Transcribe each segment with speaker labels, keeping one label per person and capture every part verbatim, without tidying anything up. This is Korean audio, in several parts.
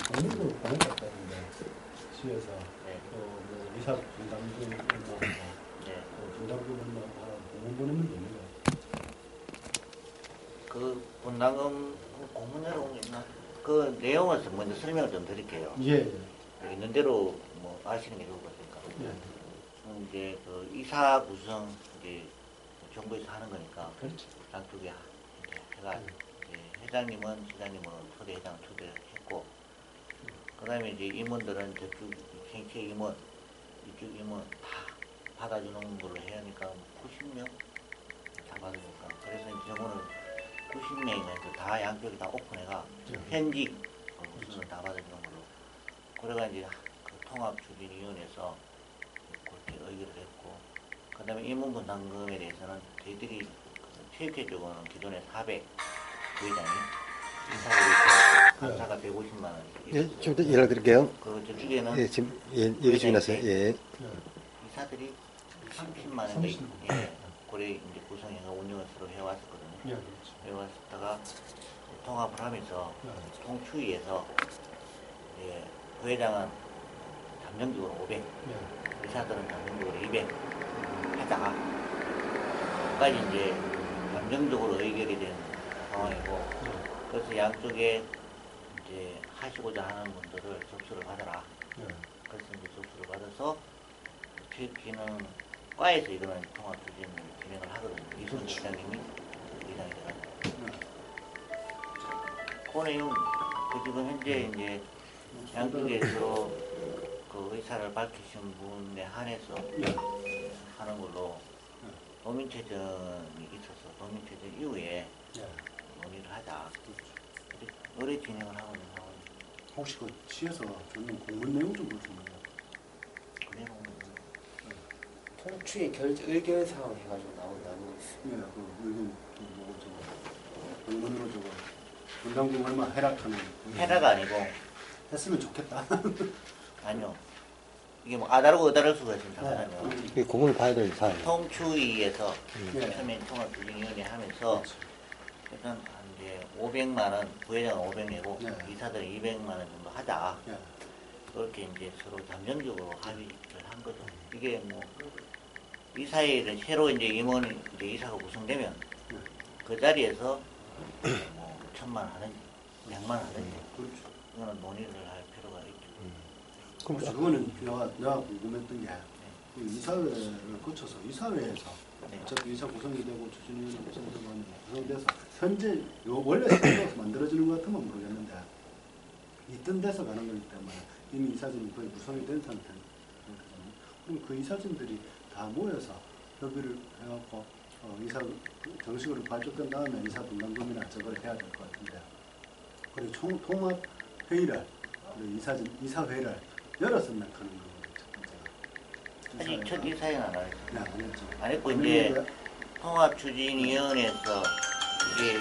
Speaker 1: 국민으로 보냈다는데 시에서
Speaker 2: 네.
Speaker 1: 또뭐 이사 분담금 얼마하고
Speaker 2: 네.
Speaker 1: 또 분담금 얼마하고 공문 보내면 됩니다.
Speaker 2: 그 분담금 공문 내용 있나? 그 내용을 먼저 설명을 좀 드릴게요.
Speaker 1: 예.
Speaker 2: 있는 대로 뭐 아시는 게 좋을 것 같으니까.
Speaker 1: 예.
Speaker 2: 음, 이제 그 이사 구성 이제 정부에서 하는 거니까
Speaker 1: 그렇죠.
Speaker 2: 양쪽에 이제 제가
Speaker 1: 음.
Speaker 2: 이제 회장님은 시장님으로 초대 회장 초대했고, 그다음에 이제 임원들은 저쪽 생체 임원, 이쪽 임원 다 받아주는 걸로 해야 하니까 구십 명 다 받으니까 그래서 이제 저거는 구십 명이니까 다 양쪽이 다 오픈해가
Speaker 1: 예.
Speaker 2: 현직 우선은 다 받아주는 걸로. 그래가 이제 그 통합추진위원회에서 그렇게 의결을 했고, 그 다음에 임원분담금에 대해서는 저희들이 그 체육회적으로는 기존에 사백 부회장이 이사를 감사가 백오십만 원.
Speaker 3: 예, 좀 더 연락드릴게요.
Speaker 2: 그 저쪽에는
Speaker 3: 예, 지금 예, 얘기 중이라서요. 예.
Speaker 2: 이사들이 삼십만 원.
Speaker 1: 삼십만 원.
Speaker 2: 예, 고래 이제 구성해가 운영을 서로 해왔었거든요.
Speaker 1: 예, 그렇죠.
Speaker 2: 해왔다가 통합을 하면서
Speaker 1: 예.
Speaker 2: 통추위에서 예, 부회장은 잠정적으로 오백,
Speaker 1: 예.
Speaker 2: 의사들은 잠정적으로 이백 하자. 까지 이제 잠정적으로 의결이 된 상황이고, 그래서 양쪽에 이제 하시고자 하는 분들을 접수를 받아라.
Speaker 1: 예.
Speaker 2: 그래서 이제 접수를 받아서 체육기능 과에서 이거는 통합 추진을 진행을 하거든요. 이순 회장님이 의장이 돼가지고. 그 내용, 그 지금 현재 이제 양쪽에서 그 의사를 밝히신 분에 한해서
Speaker 1: 예.
Speaker 2: 하는 걸로 도민체전이 있어서 도민체전 이후에
Speaker 1: 예.
Speaker 2: 논의를 하자. 의뢰 진행을 하고 있는 상황입니다.
Speaker 1: 혹시 그 시에서 주는 공문 내용 좀 볼 수 있나요?
Speaker 2: 그 내용은
Speaker 4: 통추의 결, 의결 사항 해가지고 나온다는 거 있어요.
Speaker 1: 예, 그 의견 뭐고 저거 공문으로 저거 분담금 얼마 해락하는
Speaker 2: 해라가 아니고,
Speaker 1: 했으면 좋겠다.
Speaker 2: 아니요. 이게 뭐 아다르고 어다를 수가 있으면 잠깐만요.
Speaker 3: 이 공을 봐야 될 사안.
Speaker 2: 통추위에서
Speaker 1: 예.
Speaker 2: 처음에 통합추진위원회 하면서 일단 한 이제 오백만 원, 부회장은 오백 내고
Speaker 1: 네.
Speaker 2: 이사들은 이백만 원 정도 하자.
Speaker 1: 예.
Speaker 2: 그렇게 이제 서로 잠정적으로 합의를 한 거죠. 이게 뭐 이사회를 새로 이제 임원이 이제 이사가 구성되면
Speaker 1: 네.
Speaker 2: 그 자리에서 뭐 천만 원 하든지 백만 원 하든지
Speaker 1: 그렇죠.
Speaker 2: 이거는 논의를 할 필요가 있죠.
Speaker 1: 혹시 그거는 내가, 내가 궁금했던 게 그 이사회를 거쳐서 이사회에서
Speaker 2: 네.
Speaker 1: 어차피 이사 구성이 되고 추진위원회 구성이 되고 구성돼서 현재 요 원래 선거에서 만들어지는 것 같으면 모르겠는데 있던 데서 가는 거기 때문에 이미 이사진이 거의 구성이 된 상태거든요. 그럼 그 이사진들이 다 모여서 협의를 해갖고 어, 이사 정식으로 발족된 다음에 이사 분담금이나 저걸 해야 될 것 같은데 그리고 총, 통합 회의를 그리고 이사진 이사회를 열어서 몇 하는 거거든요.
Speaker 2: 아직 첫 이사회는 안 하죠.
Speaker 1: 네, 안 했죠.
Speaker 2: 안 했고 이제 통합추진위원회에서 이게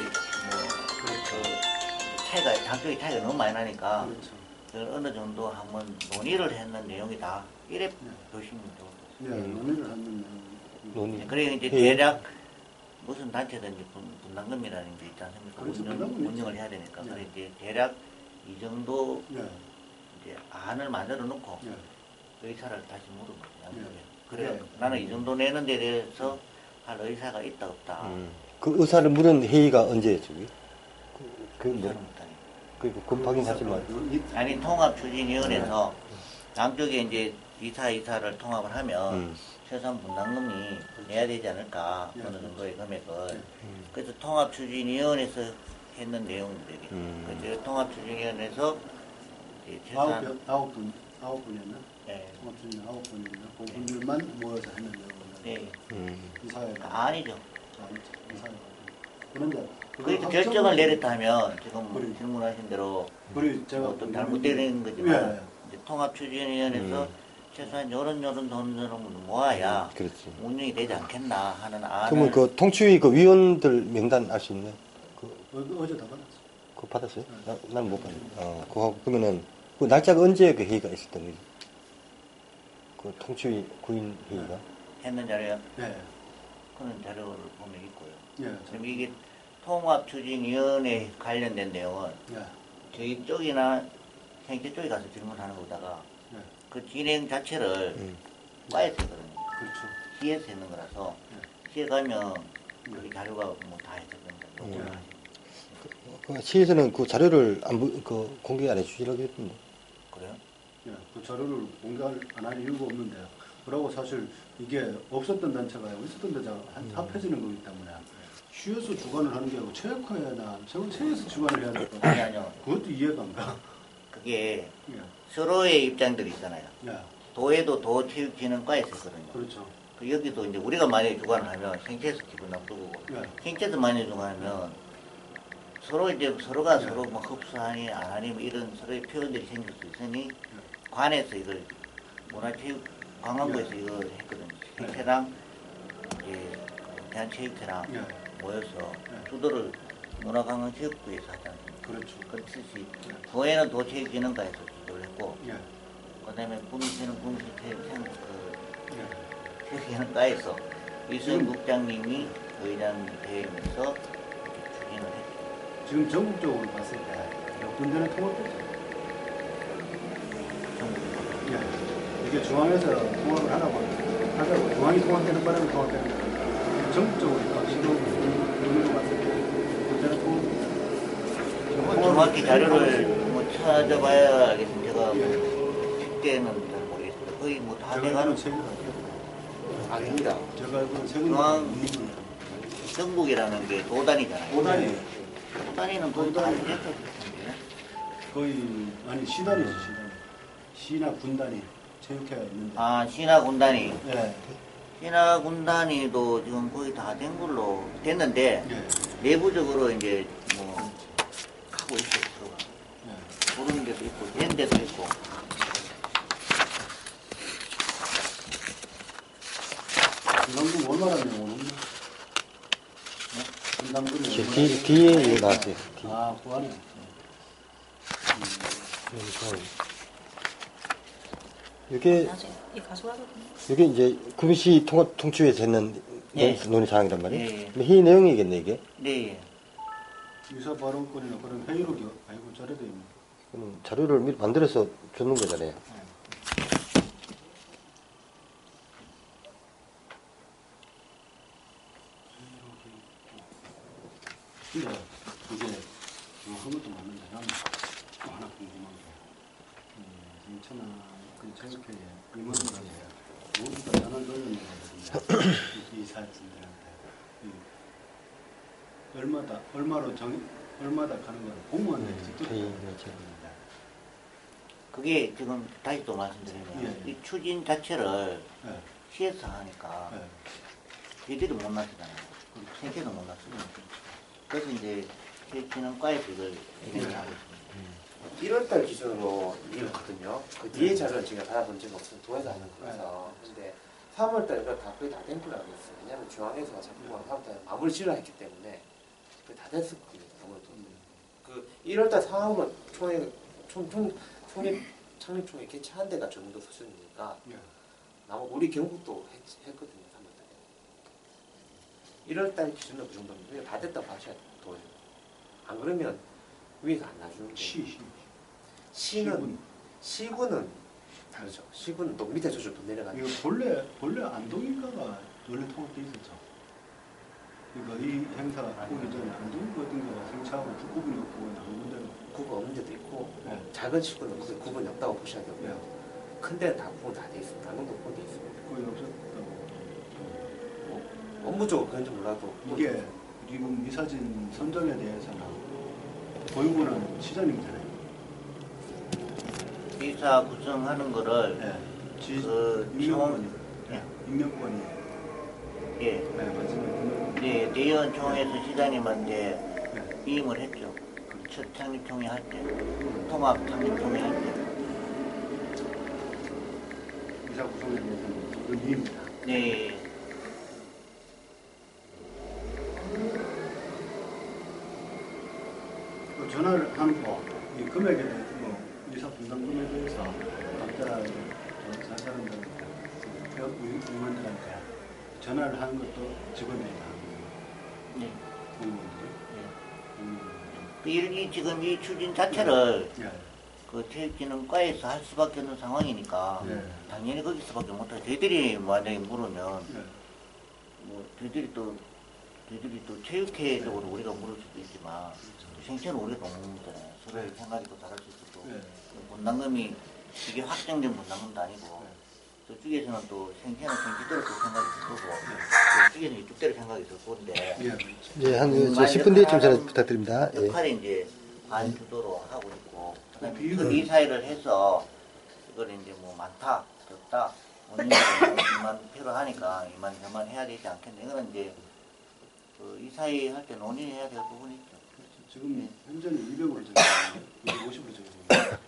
Speaker 2: 뭐그 차이가 장쪽이 차이가 너무 많이 나니까
Speaker 1: 그렇죠.
Speaker 2: 어느 정도 한번 논의를 했는 내용이다. 이래
Speaker 1: 네.
Speaker 2: 보시면 좋을 것
Speaker 1: 네,
Speaker 3: 음.
Speaker 1: 논의를 하는
Speaker 3: 논의.
Speaker 2: 같아요. 그래 이제
Speaker 3: 예.
Speaker 2: 대략 무슨 단체든지 분, 분담금이라는 게 있지 않습니까?
Speaker 1: 그렇죠.
Speaker 2: 운영,
Speaker 1: 분담금이
Speaker 2: 운영을
Speaker 1: 있죠.
Speaker 2: 해야 되니까.
Speaker 1: 네.
Speaker 2: 그래 이제 대략 이 정도
Speaker 1: 네,
Speaker 2: 이제 안을 만들어 놓고
Speaker 1: 네.
Speaker 2: 의사를 다시 물은 거죠. 양쪽에.
Speaker 1: 네.
Speaker 2: 그래
Speaker 1: 네.
Speaker 2: 나는 이 정도 내는 데 대해서 할 의사가 있다 없다.
Speaker 3: 음. 그 의사를 물은 회의가 언제예요, 저기? 그, 그 뭐,
Speaker 2: 의사는 못하니.
Speaker 3: 그, 그 확인하지 마.
Speaker 2: 아니 통합추진위원회에서 양쪽에 이제 이사 이사를 통합을 하면
Speaker 3: 음.
Speaker 2: 최소한 분담금이 내야 되지 않을까
Speaker 1: 네.
Speaker 2: 어느 정도의 금액을.
Speaker 3: 음.
Speaker 2: 그래서 통합추진위원회에서 했는 내용들이.
Speaker 3: 음.
Speaker 2: 그래서 통합추진위원회에서 이제
Speaker 1: 아홉
Speaker 2: 최소한
Speaker 1: 분, 아홉 분, 아홉 분이었나?
Speaker 2: 네,
Speaker 1: 통합진이 아홉 분이었나? 그 분들만 모여서 했는 거거든요.
Speaker 2: 네.
Speaker 3: 음.
Speaker 1: 이사회가
Speaker 2: 아니죠.
Speaker 1: 아니죠. 이사회가. 그런데
Speaker 2: 그
Speaker 1: 그거
Speaker 2: 결정을
Speaker 1: 확정을-
Speaker 2: 내렸다 하면 지금
Speaker 1: 그래.
Speaker 2: 질문하신 대로
Speaker 1: 그리고 제가
Speaker 2: 뭐 어떤
Speaker 1: 보기에는
Speaker 2: 잘못되는 거지만
Speaker 1: 예.
Speaker 2: 이제 통합추진위원회에서
Speaker 3: 음.
Speaker 2: 최소한 요런 요런 돈 저런 모아야
Speaker 3: 그렇지.
Speaker 2: 운영이 되지 않겠나 하는 안을.
Speaker 3: 그러면 그 통추위 그 위원들 명단 알 수 있나요? 그,
Speaker 1: 어, 어제 다 받았어.
Speaker 3: 그거 받았어요? 나, 난 못 받았네. 어, 그거, 그러면은, 그 날짜가 언제 그 회의가 있었던 거지? 그 통추위 구인 회의가?
Speaker 2: 했는 자료요.
Speaker 1: 네.
Speaker 2: 그런 자료를 보면 있고요.
Speaker 1: 예.
Speaker 2: 그럼 이게 통합추진위원회 관련된 내용은
Speaker 1: 예.
Speaker 2: 저희 쪽이나 생체 쪽에 가서 질문하는 것보다가
Speaker 1: 네.
Speaker 2: 그 진행 자체를
Speaker 3: 음.
Speaker 2: 과에서 했거든요.
Speaker 1: 그렇죠.
Speaker 2: 시에서 했는 거라서
Speaker 1: 네.
Speaker 2: 시에 가면 그 자료가 뭐 다 해줄 겁니다. 녹음을
Speaker 1: 네.
Speaker 2: 하시고.
Speaker 3: 그 시에서는 그 자료를 안 부, 그 공개 안 해주시라고 했던데.
Speaker 2: 그래요?
Speaker 1: 예, 그 자료를 공개 안 할 이유가 없는데, 그러고 사실 이게 없었던 단체가 있었던 데가 한 합해지는 거기 때문에 시에서 주관을 하는 게 아니고 체육회나 체에서 주관을 해야 될 거
Speaker 2: 아니
Speaker 1: 아니에요.
Speaker 2: 아니요.
Speaker 1: 그것도 이해가 안 가.
Speaker 2: 그게
Speaker 1: 예,
Speaker 2: 서로의 입장들이 있잖아요.
Speaker 1: 예,
Speaker 2: 도에도 도체육진흥과에서 했거든요.
Speaker 1: 그렇죠.
Speaker 2: 그 여기도 이제 우리가 만약에 주관을 하면 생체에서 기분 나쁘고
Speaker 1: 예,
Speaker 2: 생체에서 만약에 주관하면 서로 이제 서로가
Speaker 1: 네.
Speaker 2: 서로 뭐 흡수하니 안 하니 뭐 이런 서로의 표현들이 생길 수 있으니 관에서 이걸 문화체육 관광부에서
Speaker 1: 네.
Speaker 2: 이걸 했거든요. 생체랑 이제 대한체육회랑
Speaker 1: 예,
Speaker 2: 모여서
Speaker 1: 네.
Speaker 2: 주도를 문화관광체육부에서 하잖아요.
Speaker 1: 그렇죠.
Speaker 2: 그렇듯이
Speaker 1: 예,
Speaker 2: 도에는 도체육진흥과에서 주도를 했고
Speaker 1: 예,
Speaker 2: 그다음에 군시는 군시체육회 그
Speaker 1: 예.
Speaker 2: 체육진흥과에서 이수영
Speaker 1: 지금-
Speaker 2: 국장님이 의장 대회에서 추진을 했죠.
Speaker 1: 지금 전국적으로 봤을 때 몇 군데는 통합됐죠.
Speaker 2: 전국적으로.
Speaker 1: 예, 이게 중앙에서 통합을 하라고 하자고 중앙이 통합되는 바람에 통합되는 거예요. 전국적으로 각 시도 눈으로 봤을 때 군데는 통합.
Speaker 2: 뭐 정확히 자료를 뭐 찾아봐야 알겠습니다. 제가 쉽게는 잘 모르겠습니다. 거의 뭐 다
Speaker 1: 제가
Speaker 2: 돼가는
Speaker 1: 알고는 세 개가
Speaker 4: 아닙니다.
Speaker 1: 제가 알고는 세 군데
Speaker 2: 중앙-
Speaker 1: 있는 거예요.
Speaker 2: 전국이라는 게 도단이잖아요.
Speaker 1: 오단이
Speaker 2: 도단위는 거의 다
Speaker 1: 도단위.
Speaker 2: 됐을 텐데.
Speaker 1: 거의 아니 시단이죠 시단. 시나 군단이 체육회가 있는데.
Speaker 2: 아, 신화 군단이.
Speaker 1: 예,
Speaker 2: 신화 군단위도 지금 거의 다 된 걸로 됐는데,
Speaker 1: 예,
Speaker 2: 내부적으로 이제 뭐, 하고 있어요, 서로가.
Speaker 1: 예.
Speaker 2: 모르는 데도 있고, 된 데도 있고.
Speaker 1: 분담금 얼마나 내고 없나? 분담금이
Speaker 3: 저
Speaker 1: 얼마나
Speaker 3: 뒤,
Speaker 1: 내고
Speaker 3: 뒤에 이거 나왔어요. 뒤.
Speaker 1: 아, 그 안에.
Speaker 3: 여기서. 이게,
Speaker 5: 나중에 이 가져가거든요.
Speaker 3: 이게 이제 군시 통합 통추에서 했는
Speaker 2: 예.
Speaker 3: 논- 논의사항이란 말이에요.
Speaker 2: 예, 예.
Speaker 3: 근데 회의 내용이겠네, 이게.
Speaker 2: 네, 예.
Speaker 1: 유사 발언권이나 그런 회의로 기 아이고 저래도 있네.
Speaker 3: 그럼 자료를 미리 만들어서 줬는 거잖아요.
Speaker 1: 근데 이게 뭐 한 것도 맞는데 나는 또 하나 궁금한 게 정천아 그 체육회에 임원들한테 모두 다 전화를 돌렸는 거거든요. 이 사진들한테 얼마다 얼마로 정 얼마다 가는 거를 공무원들이 직접
Speaker 3: 회의
Speaker 1: 하는
Speaker 3: 내용.
Speaker 1: 겁니다.
Speaker 2: 그게 지금 다시 또 말씀드리면,
Speaker 1: 예.
Speaker 2: 이 추진 자체를
Speaker 1: 예,
Speaker 2: 시에서 하니까,
Speaker 1: 예.
Speaker 2: 얘들이 못 났잖아요. 생태도 못 났어요. 그래서 이제 체육진흥과에서 이걸 진행을 하고 있습니다.
Speaker 4: 일월달 기준으로 이렇거든요. 그 뒤에 자료는 제가 받아본 적이 없어서 도에서 하는 거라서. 근데 삼월달 이거 다 거의 다 된 걸로 알고 있어요. 왜냐하면 중앙에서 자꾸 삼월달 마무리 지으려 했기 때문에 거의 다 됐을 거예요. 아무래도. 그 일월달 상황으로 총회 총, 총, 총립 창립 총회 개최한 데가 저 정도 수준이니까
Speaker 1: 예.
Speaker 4: 나머 우리 경북도 했, 했거든요. 삼월달에. 일월달 기준으로 그 정도면 그냥 다 됐다고 하셔야 돼요. 안 그러면 위에서 안 놔주는
Speaker 1: 시, 시.
Speaker 4: 시는 시군은 다르죠. 시군은 또 밑에 저쪽 또 내려가는.
Speaker 1: 이거 본래 본래 안동인가가 원래 통합돼 있었죠. 그러니까 이 행사가 오기 전에 안동 같은 경우가 생차하고 구분이 없고 한 군데로.
Speaker 4: 구분 없는 데도 있고
Speaker 1: 네.
Speaker 4: 작은 시군은 그 구분이 없다고 보셔야 되고요. 큰 데는 다 구분 다 돼 있습니다. 안동도 구분 돼 있습니다.
Speaker 1: 거의 없었다고.
Speaker 4: 업무적으로 그런지 몰라도
Speaker 1: 이게 지금 이 사진 선정에 대해서는 보유고는 시장님이잖아요.
Speaker 2: 비사 구성하는 거를,
Speaker 1: 네. 지,
Speaker 2: 그,
Speaker 1: 임명권이.
Speaker 2: 총-
Speaker 1: 네. 임명권이.
Speaker 2: 예.
Speaker 1: 네, 맞습니다.
Speaker 2: 네, 대의원총회에서 시장님한테
Speaker 1: 네.
Speaker 2: 위임을 했죠. 첫 창립총회 할 때, 통합 창립총회 할 때.
Speaker 1: 이사 구성에 대해서는 의미입니다.
Speaker 2: 네,
Speaker 1: 그 전화를 하는 거, 이 금액에 대해서, 뭐, 이사 분담금에 대해서 각자 저 사람들한테, 그 의원들한테 전화를 하는 것도 직원들이 다 하는 거예요.
Speaker 2: 네.
Speaker 1: 공무원들이.
Speaker 2: 네.
Speaker 1: 공무원들이.
Speaker 2: 그 일, 이 지금 이 추진 자체를
Speaker 1: 예.
Speaker 2: 그 체육기능과에서 할 수밖에 없는 상황이니까
Speaker 1: 네.
Speaker 2: 당연히 거기서밖에 못하죠. 저희들이 만약에 물으면
Speaker 1: 네.
Speaker 2: 뭐 저희들이 또 저희들이 또 체육회적으로 우리가 물을 수도 있지만 생체는 우리가 동물이잖아요. 서로의 생각이 또 다를 수 있고
Speaker 1: 네.
Speaker 2: 분담금이 이게 확정된 분담금도 아니고 저쪽에서는 또 생체는 생체대로 또 생각이 들 거고 저쪽에는 이쪽대로 생각이 들 건데
Speaker 1: 예.
Speaker 3: 예, 한 이제 십 분 뒤에쯤 전화 부탁드립니다. 예.
Speaker 2: 역할이 이제 반주도로 하고 있고 그다음에
Speaker 1: 비율은-
Speaker 2: 그 이사회를 해서 이걸 이제 뭐 많다 적다 원인이 이만 필요하니까 이만 저만 해야 되지 않겠네. 이거는 이제 그 이사회 할 때 논의해야 될 부분이 있죠.
Speaker 1: 그렇죠. 지금 현재는 이백으로 정해졌는데 이백오십으로 정해졌는데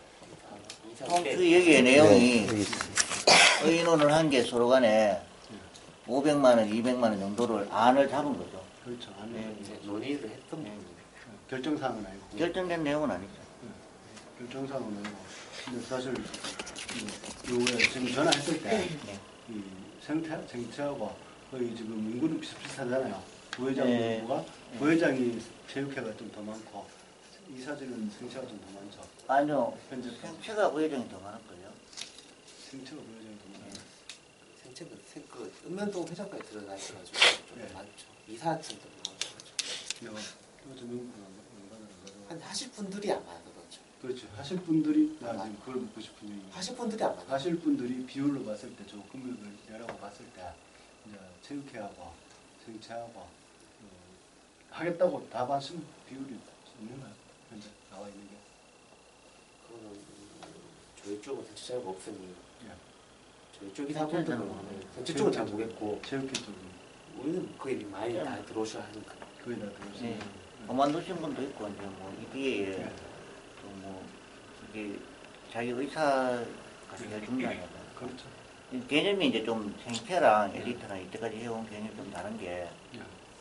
Speaker 2: 통수 여기에 내용이
Speaker 3: 네, 여기 있습니다.
Speaker 2: 의논을 한 게 서로 간에 오백만 원, 이백만 원 정도를 안을 잡은 거죠.
Speaker 1: 그렇죠. 안에
Speaker 2: 네.
Speaker 4: 이제 논의를 했던 부분이에요.
Speaker 1: 결정사항은 아니고
Speaker 2: 결정된 내용은 아니죠.
Speaker 1: 결정사항은 아니고 근데 사실 이- 요거에 지금 전화했을 때
Speaker 2: 네.
Speaker 1: 이 생태, 생태하고 거의 지금 인구는 비슷비슷하잖아요. 부회장
Speaker 2: 네.
Speaker 1: 정부가 부회장이 체육회가 좀 더 많고 이사직은 생체가 좀 더 많죠.
Speaker 2: 아니요.
Speaker 1: 현재
Speaker 2: 생체가 부회장이 더 많을걸요.
Speaker 1: 생체가 부회장이 더 많아요.
Speaker 4: 생체는 생- 그 읍면동 회장까지 들어가 있어가지고 좀
Speaker 1: 네.
Speaker 4: 많죠. 이사층도 많죠.
Speaker 1: 내가 요즘 연구를
Speaker 4: 한 하실 분들이 안 많아서 그렇죠.
Speaker 1: 그렇죠. 하실 분들이 나 지금 그걸 묻고 싶은 얘기.
Speaker 4: 하실 분들이 안 많아요.
Speaker 1: 하실 분들이 비율로 봤을 때, 저 금액을 내라고 봤을 때, 이제 체육회하고 생체하고 어, 하겠다고 답하신 비율이 있는가요? 현재 나와 있는 게.
Speaker 4: 그거는 음, 저희 쪽은 대체 잘 없으니
Speaker 1: 예.
Speaker 4: 저희 쪽 이사분들은 대체 쪽은 잘 모르겠고
Speaker 1: 체육회 쪽은
Speaker 4: 우리는 거의 많이 다 들어오셔야 하니까.
Speaker 1: 거의 다 들어오시는
Speaker 2: 네. 그만두신 분도 있고 이제 뭐 이 뒤에
Speaker 1: 네.
Speaker 2: 또뭐 이게 자기 의사가 해준다면
Speaker 1: 그렇죠.
Speaker 2: 개념이 이제 좀 생체랑 엘리트랑 이때까지 해온 개념이 좀 다른 게
Speaker 1: 예.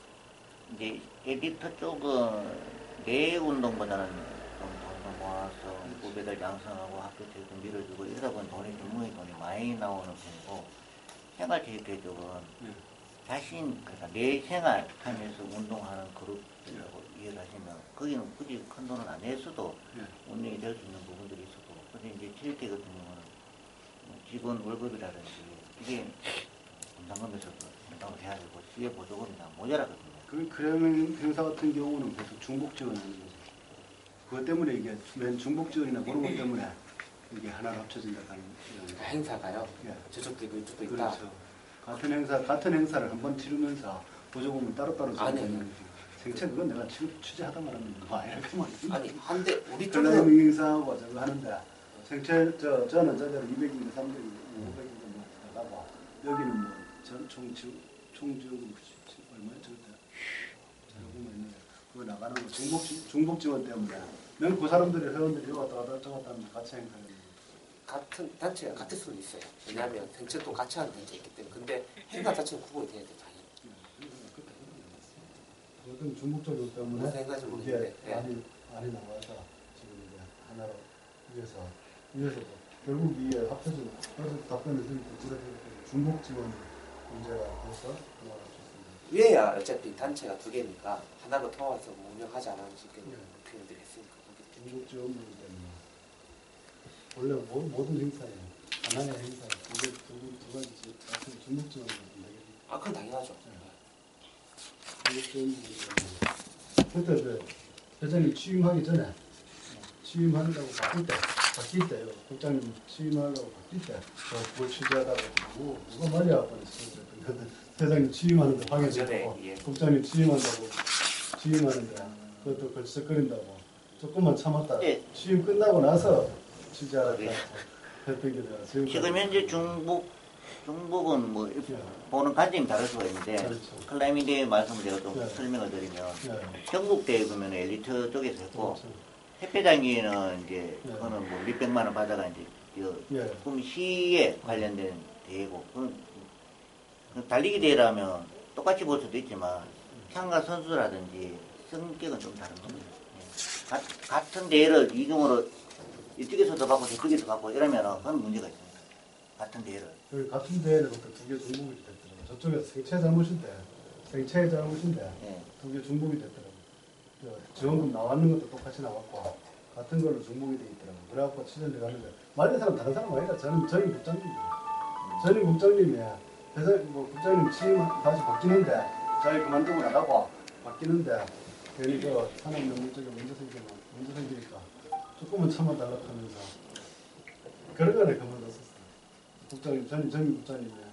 Speaker 2: 이제 엘리트 쪽은 내 운동보다는 좀 돈을 모아서 후배들 양성하고 학교 체육도 밀어주고 이러다 보니 돈이 전문의 돈이 많이 나오는 편이고 생활체육회 쪽은
Speaker 1: 예.
Speaker 2: 자신 그러니까 내 생활하면서 운동하는 그룹이라고 이해를 하시면 거기는 굳이 큰 돈을 안 냈어도
Speaker 1: 예.
Speaker 2: 운영이 될 수 있는 부분들이 있었고 근데 이제 체육회 같은 경우는 뭐 직원 월급이라든지 이게 분담금에서도 분담을 해야 되고 시의 보조금이나 모자라거든요.
Speaker 1: 그 크레멘 행사 같은 경우는 계속 중복 지원하는 거죠. 그것 때문에 이게 맨 중복 지원이나 그런 것 때문에 이게 하나로 합쳐진다 하는
Speaker 4: 그 행사가요.
Speaker 1: 예.
Speaker 4: 저쪽도 있고 이쪽도 있다.
Speaker 1: 그렇죠. 같은 행사 같은 행사를 한 번 치르면서 보조금을 따로따로
Speaker 4: 아니,
Speaker 1: 주는 거지. 생체 그건 내가 취, 취재하다 말하면 뭐 아니라 그 말이지.
Speaker 4: 아니 한대 우리
Speaker 1: 클라이밍
Speaker 4: 쪽은
Speaker 1: 행사하고 저거 하는데 생체 저 저는 저대로 이백인가 삼백인가 오백인가 뭐 나가고 여기는 뭐전총 총지원금 얼마였죠 그때? 조금만 있는데 그거 나가는 거 중복 지- 중복 지원 때문에 맨 그 사람들이 회원들이 여기 왔다 갔다 저기 갔다 하면 같이 행사하는 거.
Speaker 4: 같은 단체가 같을 수는 있어요. 왜냐하면 단체도 같이 하는 단체 있기 때문에. 근데 행사 자체는 구분이 돼야 돼 당연히.
Speaker 1: 그것은 중복 지원 때문에
Speaker 4: 무슨 행사인지
Speaker 1: 이게
Speaker 4: 모르겠는데. 예.
Speaker 1: 많이 많이 나와서 지금 이제 하나로 위해서 위해서도 결국 이게 합쳐진 어제 답변을 드릴 때 그래서 중복 지원 문제가 돼서 하나로 합쳤습니다.
Speaker 4: 위에야 어차피 단체가 두 개니까 하나로 통합해서 뭐 운영하지 않을 수 있게
Speaker 1: 예.
Speaker 4: 표현들이 했으니까. 거기
Speaker 1: 중복 지원 문제 때문에 원래 모, 모든 행사에 하나의 행사에 두개 두 가지 같은 중복 지원을 하면 되겠죠.
Speaker 4: 아 그건 당연하죠.
Speaker 1: 중복 지원 문제 때문에 그때 그 회장님 취임하기 전에 취임한다고 바뀔 때 바뀔 때요. 국장님 취임하려고 바뀔 때 그걸 취재하다가 누구 누가 말이야 버렸어요. 회장님 취임하는데 방해되고
Speaker 4: 전에, 예.
Speaker 1: 국장님 취임한다고 취임하는데 그것도 걸썩거린다고 조금만 참았다.
Speaker 2: 예.
Speaker 1: 취임 끝나고 나서 취재하라고 했던 게 내가 지금
Speaker 2: 지금 현재 중복 중복은 뭐 보는 관점이 다를 수가 있는데
Speaker 1: 그렇죠.
Speaker 2: 클라이밍 대회 말씀을 제가 좀
Speaker 1: 네.
Speaker 2: 설명을 드리면
Speaker 1: 네.
Speaker 2: 전국 대회 그러면 엘리트 쪽에서 했고
Speaker 1: 그렇죠.
Speaker 2: 협회장기는 이제
Speaker 1: 네.
Speaker 2: 그거는 뭐 몇백만 원 받아가 이제 그
Speaker 1: 예.
Speaker 2: 그럼 시에 관련된 대회고 그건 그 달리기 대회라면 똑같이 볼 수도 있지만 참가 선수라든지 성격은 좀 다른 겁니다. 예. 가, 같은 대회를 이중으로 이쪽에서도 받고 저쪽에서 받고 이러면 그건 문제가 있습니다. 같은 대회를.
Speaker 1: 그 같은 대회로부터 두 개 중복이 됐더라고요. 저쪽에서 생체 잘못인데 생체의 잘못인데
Speaker 2: 예.
Speaker 1: 두 개 중복이 됐더라고요. 저 지원금 나왔는 것도 똑같이 나왔고 같은 걸로 중복이 돼 있더라고요. 그래갖고 취재를 가는데 말린 사람 다른 사람 아니라 저는 전임 국장님이에요. 전임 국장님이 회사 뭐 국장님 취임 다시 바뀌는데 자기 그만두고 나가고 바뀌는데 괜히 그 산업연구 쪽에 먼저 생기면 먼저 생기니까 조금은 참아달라고 하면서 그런 거를 그만뒀었어요. 국장님 전임 전임 국장님이에요.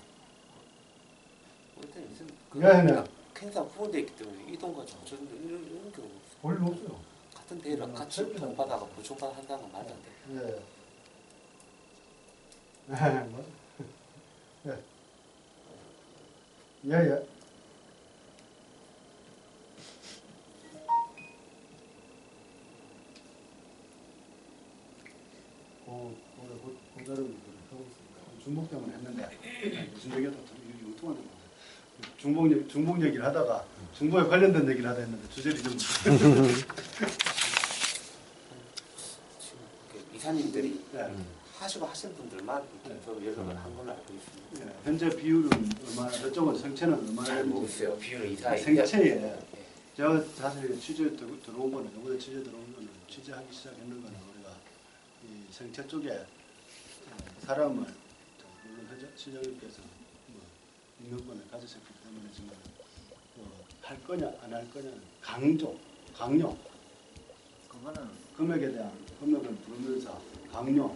Speaker 4: 일단 무슨 그
Speaker 1: 야, 네.
Speaker 4: 행사 후원돼 있기 때문에 이동과 정전 이런 이런 경우 없어요.
Speaker 1: 볼일 없어요.
Speaker 4: 같은 대회랑
Speaker 1: 음,
Speaker 4: 같이
Speaker 1: 철저히
Speaker 4: 동받아가 보충받아 한다는 건 말도 안 돼.
Speaker 1: 예. 네, 맞아. 예. 예, 예. 고, 올해 고, 고자를 하고 있습니다. 중복 때문에 했는데, 아니, 무슨 얘기였다, 이게 엉뚱한 거 중복, 얘기- 중복 얘기를 하다가, 중복에 관련된 얘기를 하다 했는데, 주제를 잊어먹었어요.
Speaker 4: 지금 그 이사님들이
Speaker 1: 예.
Speaker 4: 하시고 하신 분들만
Speaker 1: 네.
Speaker 4: 저 연락을 한 걸로 알고 있습니다.
Speaker 1: 예. 현재 비율은 얼마나, 저쪽은 생체는 얼마나
Speaker 4: 잘
Speaker 1: 되는지.
Speaker 4: 모르겠어요. 비율 이사
Speaker 1: 생체에 제가 사실 취재 들- 들어온 거는 이번에 취재 들어온 거는 취재하기 시작했는 거는 우리가 이 생체 쪽에 어, 사람을 저 물론 회장 시장님께서 뭐 인명권을 가지셨기 때문에 지금 어, 할 거냐 안 할 거냐는 강조 강요
Speaker 2: 그거는
Speaker 1: 금액에 대한 금액을 부르면서 강요로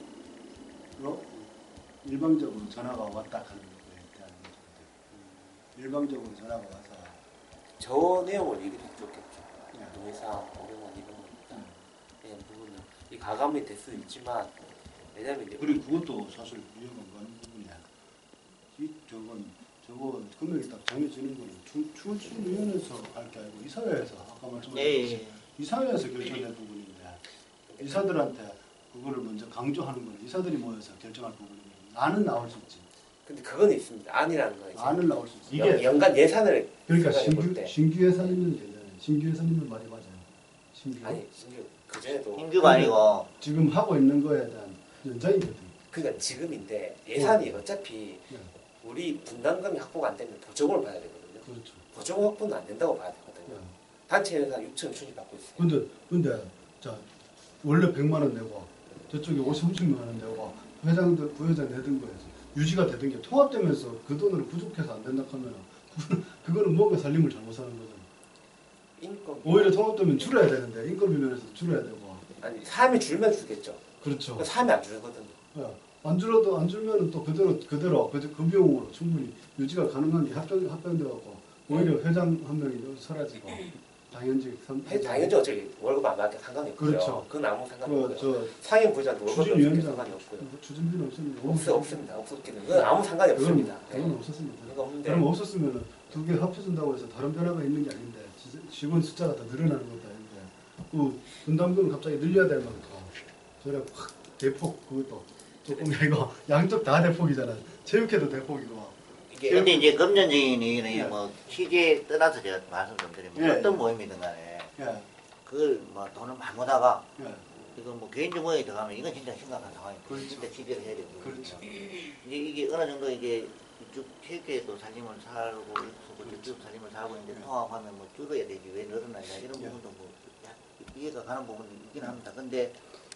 Speaker 1: 일방적으로 전화가 왔다 하는 거에 대한 문제거든요. 일방적으로 전화가 와서
Speaker 4: 저 내용을 얘기를 해줬겠죠.
Speaker 1: 네.
Speaker 4: 노회사 오령원 이런 겁니다. 이런 부분은 이 가감이 될 수 있지만 왜냐면 이제
Speaker 1: 그리고 그것도 사실 위험한 거는 부분이야. 이 저건 저거 금액이 딱 정해지는 거는 출- 출신위원회에서 할 게 아니고 이사회에서 아까
Speaker 2: 예,
Speaker 1: 말씀하셨듯이
Speaker 2: 예.
Speaker 1: 이사회에서 결정될 부분인데 이사들한테 그거를 먼저 강조하는 거는 이사들이 모여서 결정할 부분인데 나는 나올 수 있지.
Speaker 4: 근데 그건 있습니다. 안이라는 거 이제
Speaker 1: 나는 나올 수 있지.
Speaker 4: 연-
Speaker 1: 이게
Speaker 4: 연간 예산을
Speaker 1: 그러니까
Speaker 4: 생각해 볼
Speaker 1: 신규
Speaker 4: 때.
Speaker 1: 신규 예산이면 괜찮아요. 신규 예산이면 말이 맞아요. 신규.
Speaker 4: 아니 신규 그 전에도
Speaker 2: 신규가 아니고
Speaker 1: 지금 하고 있는 거에 대한 연장이거든.
Speaker 4: 그러니까 지금인데 예산이 어차피
Speaker 1: 네.
Speaker 4: 우리 분담금이 확보가 안 되면 보조금을 받아야 되거든요.
Speaker 1: 그렇죠.
Speaker 4: 보조금 확보는 안 된다고 봐야 되거든요.
Speaker 1: 네.
Speaker 4: 단체 예산 육천 순위 받고 있어요.
Speaker 1: 근데 근데 자 원래 백만 원 내고 저쪽에 오십만 원 내고 회장들 부회장 내던 거에서 유지가 되던 게 통합되면서 그 돈으로 부족해서 안 된다 하면 그거는 뭔가 살림을 잘못하는 거잖아.
Speaker 4: 인건
Speaker 1: 오히려 통합되면 줄여야 되는데 인건비 면에서 줄여야 되고
Speaker 4: 아니 사람이 줄면 줄겠죠.
Speaker 1: 그렇죠.
Speaker 4: 그 사람이 안 줄거든요.
Speaker 1: 예. 안 줄어도 안 줄면은 또 그대로 그대로 그, 그 비용으로 충분히 유지가 가능한 게 합병 합병돼 갖고 오히려 회장 한 명이 사라지고 당연직 선
Speaker 4: 회- 당연히 어차피 월급 안 받게 상관이 없고요.
Speaker 1: 그렇죠.
Speaker 4: 그건 아무 상관이 없고요.
Speaker 1: 그저
Speaker 4: 상임 부장도 월급이 없게
Speaker 1: 추진위원장
Speaker 4: 상관이 없고요.
Speaker 1: 추진비는 없습니다.
Speaker 4: 없, 없습니다. 없었기는 그건 아무 상관이
Speaker 1: 그건,
Speaker 4: 없습니다.
Speaker 1: 그건
Speaker 4: 네.
Speaker 1: 없었습니다.
Speaker 4: 그거 없는데
Speaker 1: 그럼 없었으면 두 개 합쳐준다고 해서 다른 변화가 있는 게 아닌데 지- 직원 숫자가 더 늘어나는 것도 아닌데 그 분담금을 갑자기 늘려야 될 만큼 저래 확 대폭 그것도 조금 이거 양쪽 다 대폭이잖아. 체육회도 대폭이고.
Speaker 2: 이게 근데 이제 금전적인 얘기는
Speaker 1: 예.
Speaker 2: 뭐 취지에 떠나서 제가 말씀 좀 드리면
Speaker 1: 예,
Speaker 2: 어떤
Speaker 1: 예.
Speaker 2: 모임이든 간에
Speaker 1: 예,
Speaker 2: 그걸 뭐 돈을 많이 모다가
Speaker 1: 예,
Speaker 2: 이거 뭐 개인 정보에 들어가면 이건 진짜 심각한 상황이고
Speaker 1: 그렇죠.
Speaker 2: 진짜 취재를 해야 되고
Speaker 1: 그렇죠.
Speaker 2: 이제 이게 어느 정도 이게 이쪽 체육계에도 살림을 살고 있고 이쪽 살림을 살고 있는데
Speaker 1: 예.
Speaker 2: 통합하면 뭐 줄어야 되지 왜 늘어나냐 이런
Speaker 1: 예.
Speaker 2: 부분도 뭐 야- 이해가 가는 부분이 있긴 합니다. 근데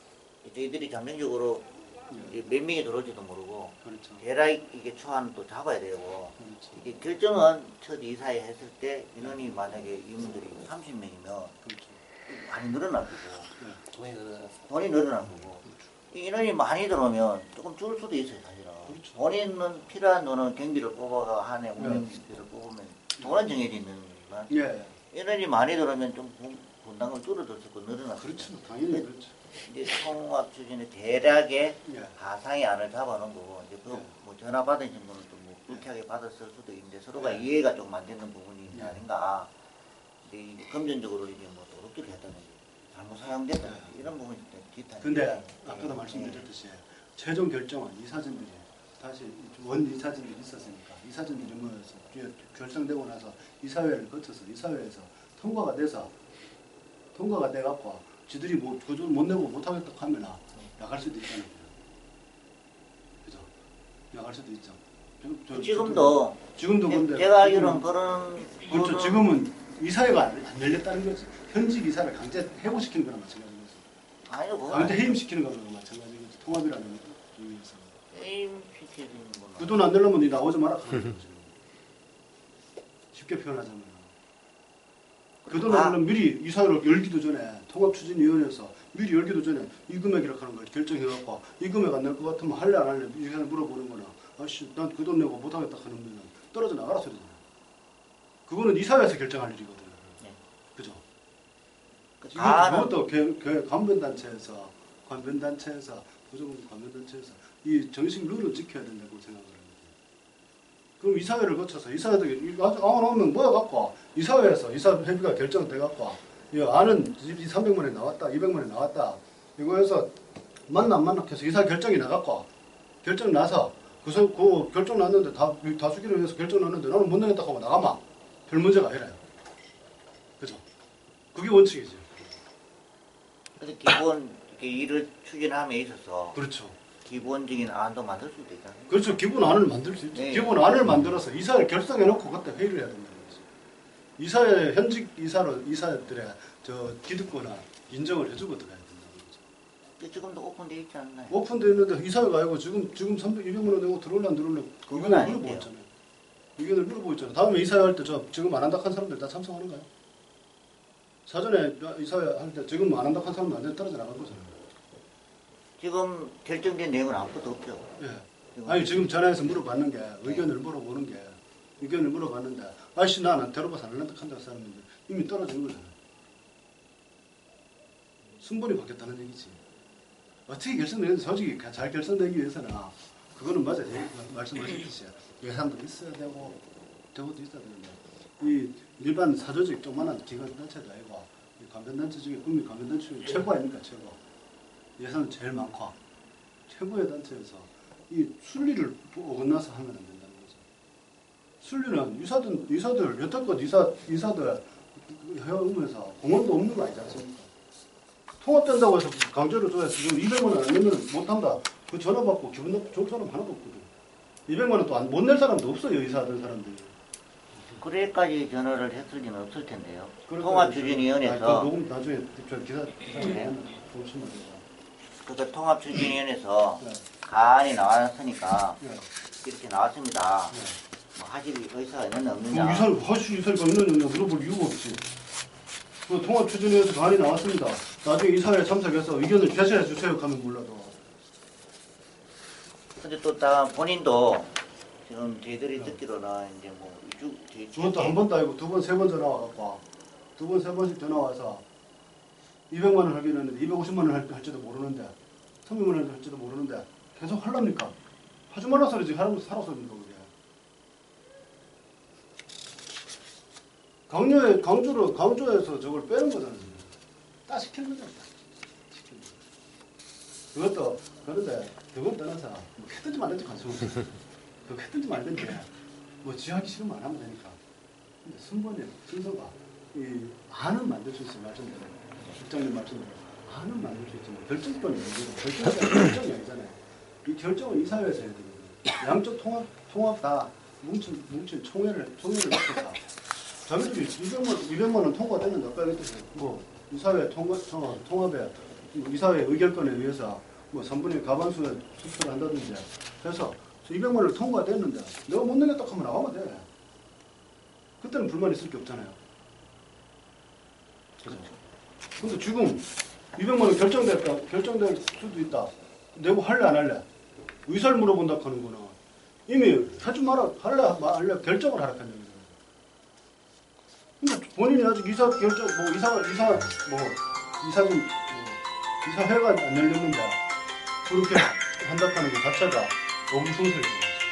Speaker 2: 저희들이 잠정적으로
Speaker 1: 예,
Speaker 2: 이제 몇 명이 들어올지도 모르고
Speaker 1: 그렇죠.
Speaker 2: 대략 이게 초안을 또 잡아야 되고
Speaker 1: 그렇죠.
Speaker 2: 이게 결정은 첫 이사회 했을 때 인원이 만약에 임원들이 삼십 명이면
Speaker 1: 그렇죠.
Speaker 2: 많이 늘어날 거고
Speaker 1: 예,
Speaker 4: 돈이 늘어났어.
Speaker 2: 돈이 늘어날 거고 이 인원이 많이 들어오면 조금 줄 수도 있어요 사실은.
Speaker 1: 그렇죠.
Speaker 2: 본인은 필요한 돈은 경비를 뽑아가 한해 운영비를 뽑으면 돈은 정해져 있는 거지만
Speaker 1: 예,
Speaker 2: 인원이 많이 들어오면 좀 분- 분담을 줄어들 수 있고 늘어날 수
Speaker 1: 그렇죠.
Speaker 2: 있죠.
Speaker 1: 당연히 그렇죠.
Speaker 2: 이제 통합 추진의 대략의
Speaker 1: 예,
Speaker 2: 가상의 안을 잡아놓은 거고 이제 그
Speaker 1: 네.
Speaker 2: 뭐 전화 받으신 분은 또뭐 불쾌하게 받았을 수도 있는데 서로가
Speaker 1: 네.
Speaker 2: 이해가 좀 안 되는 부분이
Speaker 1: 네.
Speaker 2: 아닌가. 이제 이 금전적으로 이제 뭐 도둑질을 했다든지 잘못 사용됐다든지 이런 부분이 좀 기타.
Speaker 1: 근데 아까도 말씀드렸듯이 최종 결정은 이사진들이 다시 원 이사진들이 있었으니까 이사진들이 모여서 뒤에 결정되고 나서 이사회를 거쳐서 이사회에서 통과가 돼서 통과가 돼갖고 지들이 뭐 그걸 못 내고 못하겠다 하면 나갈 수도 있잖아요. 그죠? 나갈 수도 있죠. 저- 저-
Speaker 2: 지금도
Speaker 1: 지금도 근데
Speaker 2: 제가 알기로는 그런
Speaker 1: 그렇죠.
Speaker 2: 거는
Speaker 1: 지금은 이사회가 안, 안 열렸다는 거지. 현직 이사를 강제 해고시키는 거랑 마찬가지인 거죠.
Speaker 2: 아니요, 그건
Speaker 1: 강제
Speaker 2: 아니에요.
Speaker 1: 해임시키는 거랑 마찬가지겠지. 통합이라는 의미에서.
Speaker 2: 게임 시키는 거는
Speaker 1: 그 돈 안 내려면 니 나오지 마라 하는 거지. 쉽게 표현하자면. 그 돈 안
Speaker 2: 아.
Speaker 1: 내려면 미리 이사회를 열기도 전에 통합추진위원회에서 미리 열기도 전에 이 금액이라고 하는 걸 결정해갖고 이 금액 안 낼 것 같으면 할래 안 할래 이렇게 물어보는 거나 아씨 난 그 돈 내고 못하겠다 하면 떨어져 나가라 소리잖아. 그거는 이사회에서 결정할 일이거든.
Speaker 2: 네.
Speaker 1: 그죠?
Speaker 2: 그
Speaker 1: 이거
Speaker 2: 다는
Speaker 1: 그것도 교- 교회 관변단체에서 관변단체에서 부정부 관변단체에서 이 정식 룰을 지켜야 된다고 생각을 합니다. 그럼 이사회를 거쳐서 이사회도 아주 아무 나오면 모여갖고 이사회에서 이사회비가 결정돼갖고 이 안은 이 삼백만 원이 나왔다 이백만 원이 나왔다 이거에서 만나 안 만나 해서 이사 결정이 나갖고 결정 나서 그, 서- 그 결정 났는데 다 다수기를 위해서 결정 났는데 나는 못 내겠다 하고 나가마 별 문제가 아니라요. 그죠? 그게 원칙이지.
Speaker 2: 그래서 기본 이렇게 일을 추진함에 있어서
Speaker 1: 그렇죠.
Speaker 2: 기본적인 안도 만들 수도 있잖아요.
Speaker 1: 그렇죠. 기본 안을 만들 수 있죠.
Speaker 2: 네.
Speaker 1: 기본 안을 만들어서 이사를 결성해놓고 그때 회의를 해야 된다는 거죠. 이사회 현직 이사로 이사들의 저 기득권을 인정을 해주고 들어가야 된다는 거죠.
Speaker 2: 근데 지금도 오픈되어 있지 않나요?
Speaker 1: 오픈돼 있는데 이사회가 아니고 지금 지금 삼백, 이백만 원 내고 들어올라 안 들어올라
Speaker 2: 그건
Speaker 1: 의견을
Speaker 2: 아닌데요.
Speaker 1: 물어보고 있잖아요. 의견을 물어보고 있잖아요. 다음에 이사회 할 때 저 지금 안 한다 한 사람들 다 참석하는가요? 사전에 이사회 할 때 지금 안 한다 한 사람들 완전히 떨어져 나간 거잖아요.
Speaker 2: 지금 결정된 내용은 아무것도 없죠.
Speaker 1: 예.
Speaker 2: 지금
Speaker 1: 아니 지금 전화해서 물어봤는 게 의견을 물어보는 게 의견을 물어봤는데 아씨 나는 데려가서 안 한다 한다고 사람인데 이미 떨어진 거잖아요. 순번이 바뀌었다는 얘기지. 어떻게 결성되는지 솔직히 잘 결성되기 위해서는 그거는 맞아요. 말씀하셨듯이 예산도 있어야 되고 저것도 있어야 되는데 이 일반 사조직 조그만한 기관단체도 아니고 이 관변단체 중에 국민 관변단체 중에 최고 아닙니까 최고. 예산은 제일 많고 최고의 단체에서 이 순리를 어긋나서 하면 안 된다는 거죠. 순리는 이사들, 이사들 여태껏 이사, 이사들 해오면서 공헌도 없는 거 아니지 않습니까? 통합된다고 해서 강제로 줘야 지금 이백만 원 안 내면 못한다. 그 전화 받고 기분 나쁘 좋은 사람 하나도 없거든. 이백만 원 또 못 낼 사람도 없어요. 이사 하던 사람들이.
Speaker 2: 그래까지 전화를 했을 리는 없을 텐데요.
Speaker 1: 그러니까
Speaker 2: 통합추진위원회에서
Speaker 1: 아, 그 녹음 나중에 저 기사 기사
Speaker 2: 네.
Speaker 1: 보시면 돼요.
Speaker 2: 그 통합추진위원회에서
Speaker 1: 네.
Speaker 2: 가안이 나왔으니까
Speaker 1: 네.
Speaker 2: 이렇게 나왔습니다.
Speaker 1: 네.
Speaker 2: 뭐 하실 의사가 있느냐
Speaker 1: 그
Speaker 2: 없느냐.
Speaker 1: 이사를 하실 이사가 있느냐 물어볼 이유가 없지. 그 통합추진위에서 간이 나왔습니다. 나중에 이사회에 참석해서 의견을 제시해 주세요 하면 몰라도.
Speaker 2: 근데 또 다 본인도 지금 저희들이 듣기로는 이제 뭐 이주 저희
Speaker 1: 그것도 한 번도 아니고 두 번, 세 번 전화 와갖고 두 번, 세 번씩 전화 와서 이백만 원 하기로 했는데 이백오십만 원 할- 할지도 모르는데 삼백만 원 할지도 모르는데 계속 하랍니까? 하지 말라 소리지 하라고 살아서입니까 그게. 강요에 강조로 강조해서 저걸 빼는 거잖아요. 딱 시키는 거잖아요. 시키는 거. 그것도 그런데 그건 떠나서 뭐 했든지 말든지 관심 없어. 그거 했든지 말든지 뭐 지하기 싫으면 안 하면 되니까. 근데 순번에 순서가 이 안은 만들 수 있어요. 말씀대로 국장님 말씀대로 안은 만들 수 있지만 결정권은 문제고 결정이 결정이 아니잖아요. 이 결정은 이사회에서 해야 되거든요. 양쪽 통합 통합 다 뭉친 뭉친 총회를 총회를 놓고서 자기들이 이백만 이백만 원 통과됐는데 아까 그랬듯이 뭐 이사회 통과 통- 통합에 뭐 이사회 의결권에 의해서 뭐 삼분의 가반수에 투표를 한다든지 해서 이백만 원을 통과됐는데 내가 못 내겠다 하면 나가면 돼. 그때는 불만 있을 게 없잖아요. 그죠? 근데 지금 이백만 원 결정됐다, 결정될 수도 있다. 내고 할래 안 할래? 의사를 물어본다 하는 거는 이미 하지 마라, 할래 안 할래 결정을 하라 하는 얘기잖아요. 근데 본인이 아직 이사 결정, 뭐 이사, 이사, 뭐 이사진, 뭐 이사회가 안 열렸는데 그렇게 한다 하는 것 자체가 엄성스럽죠.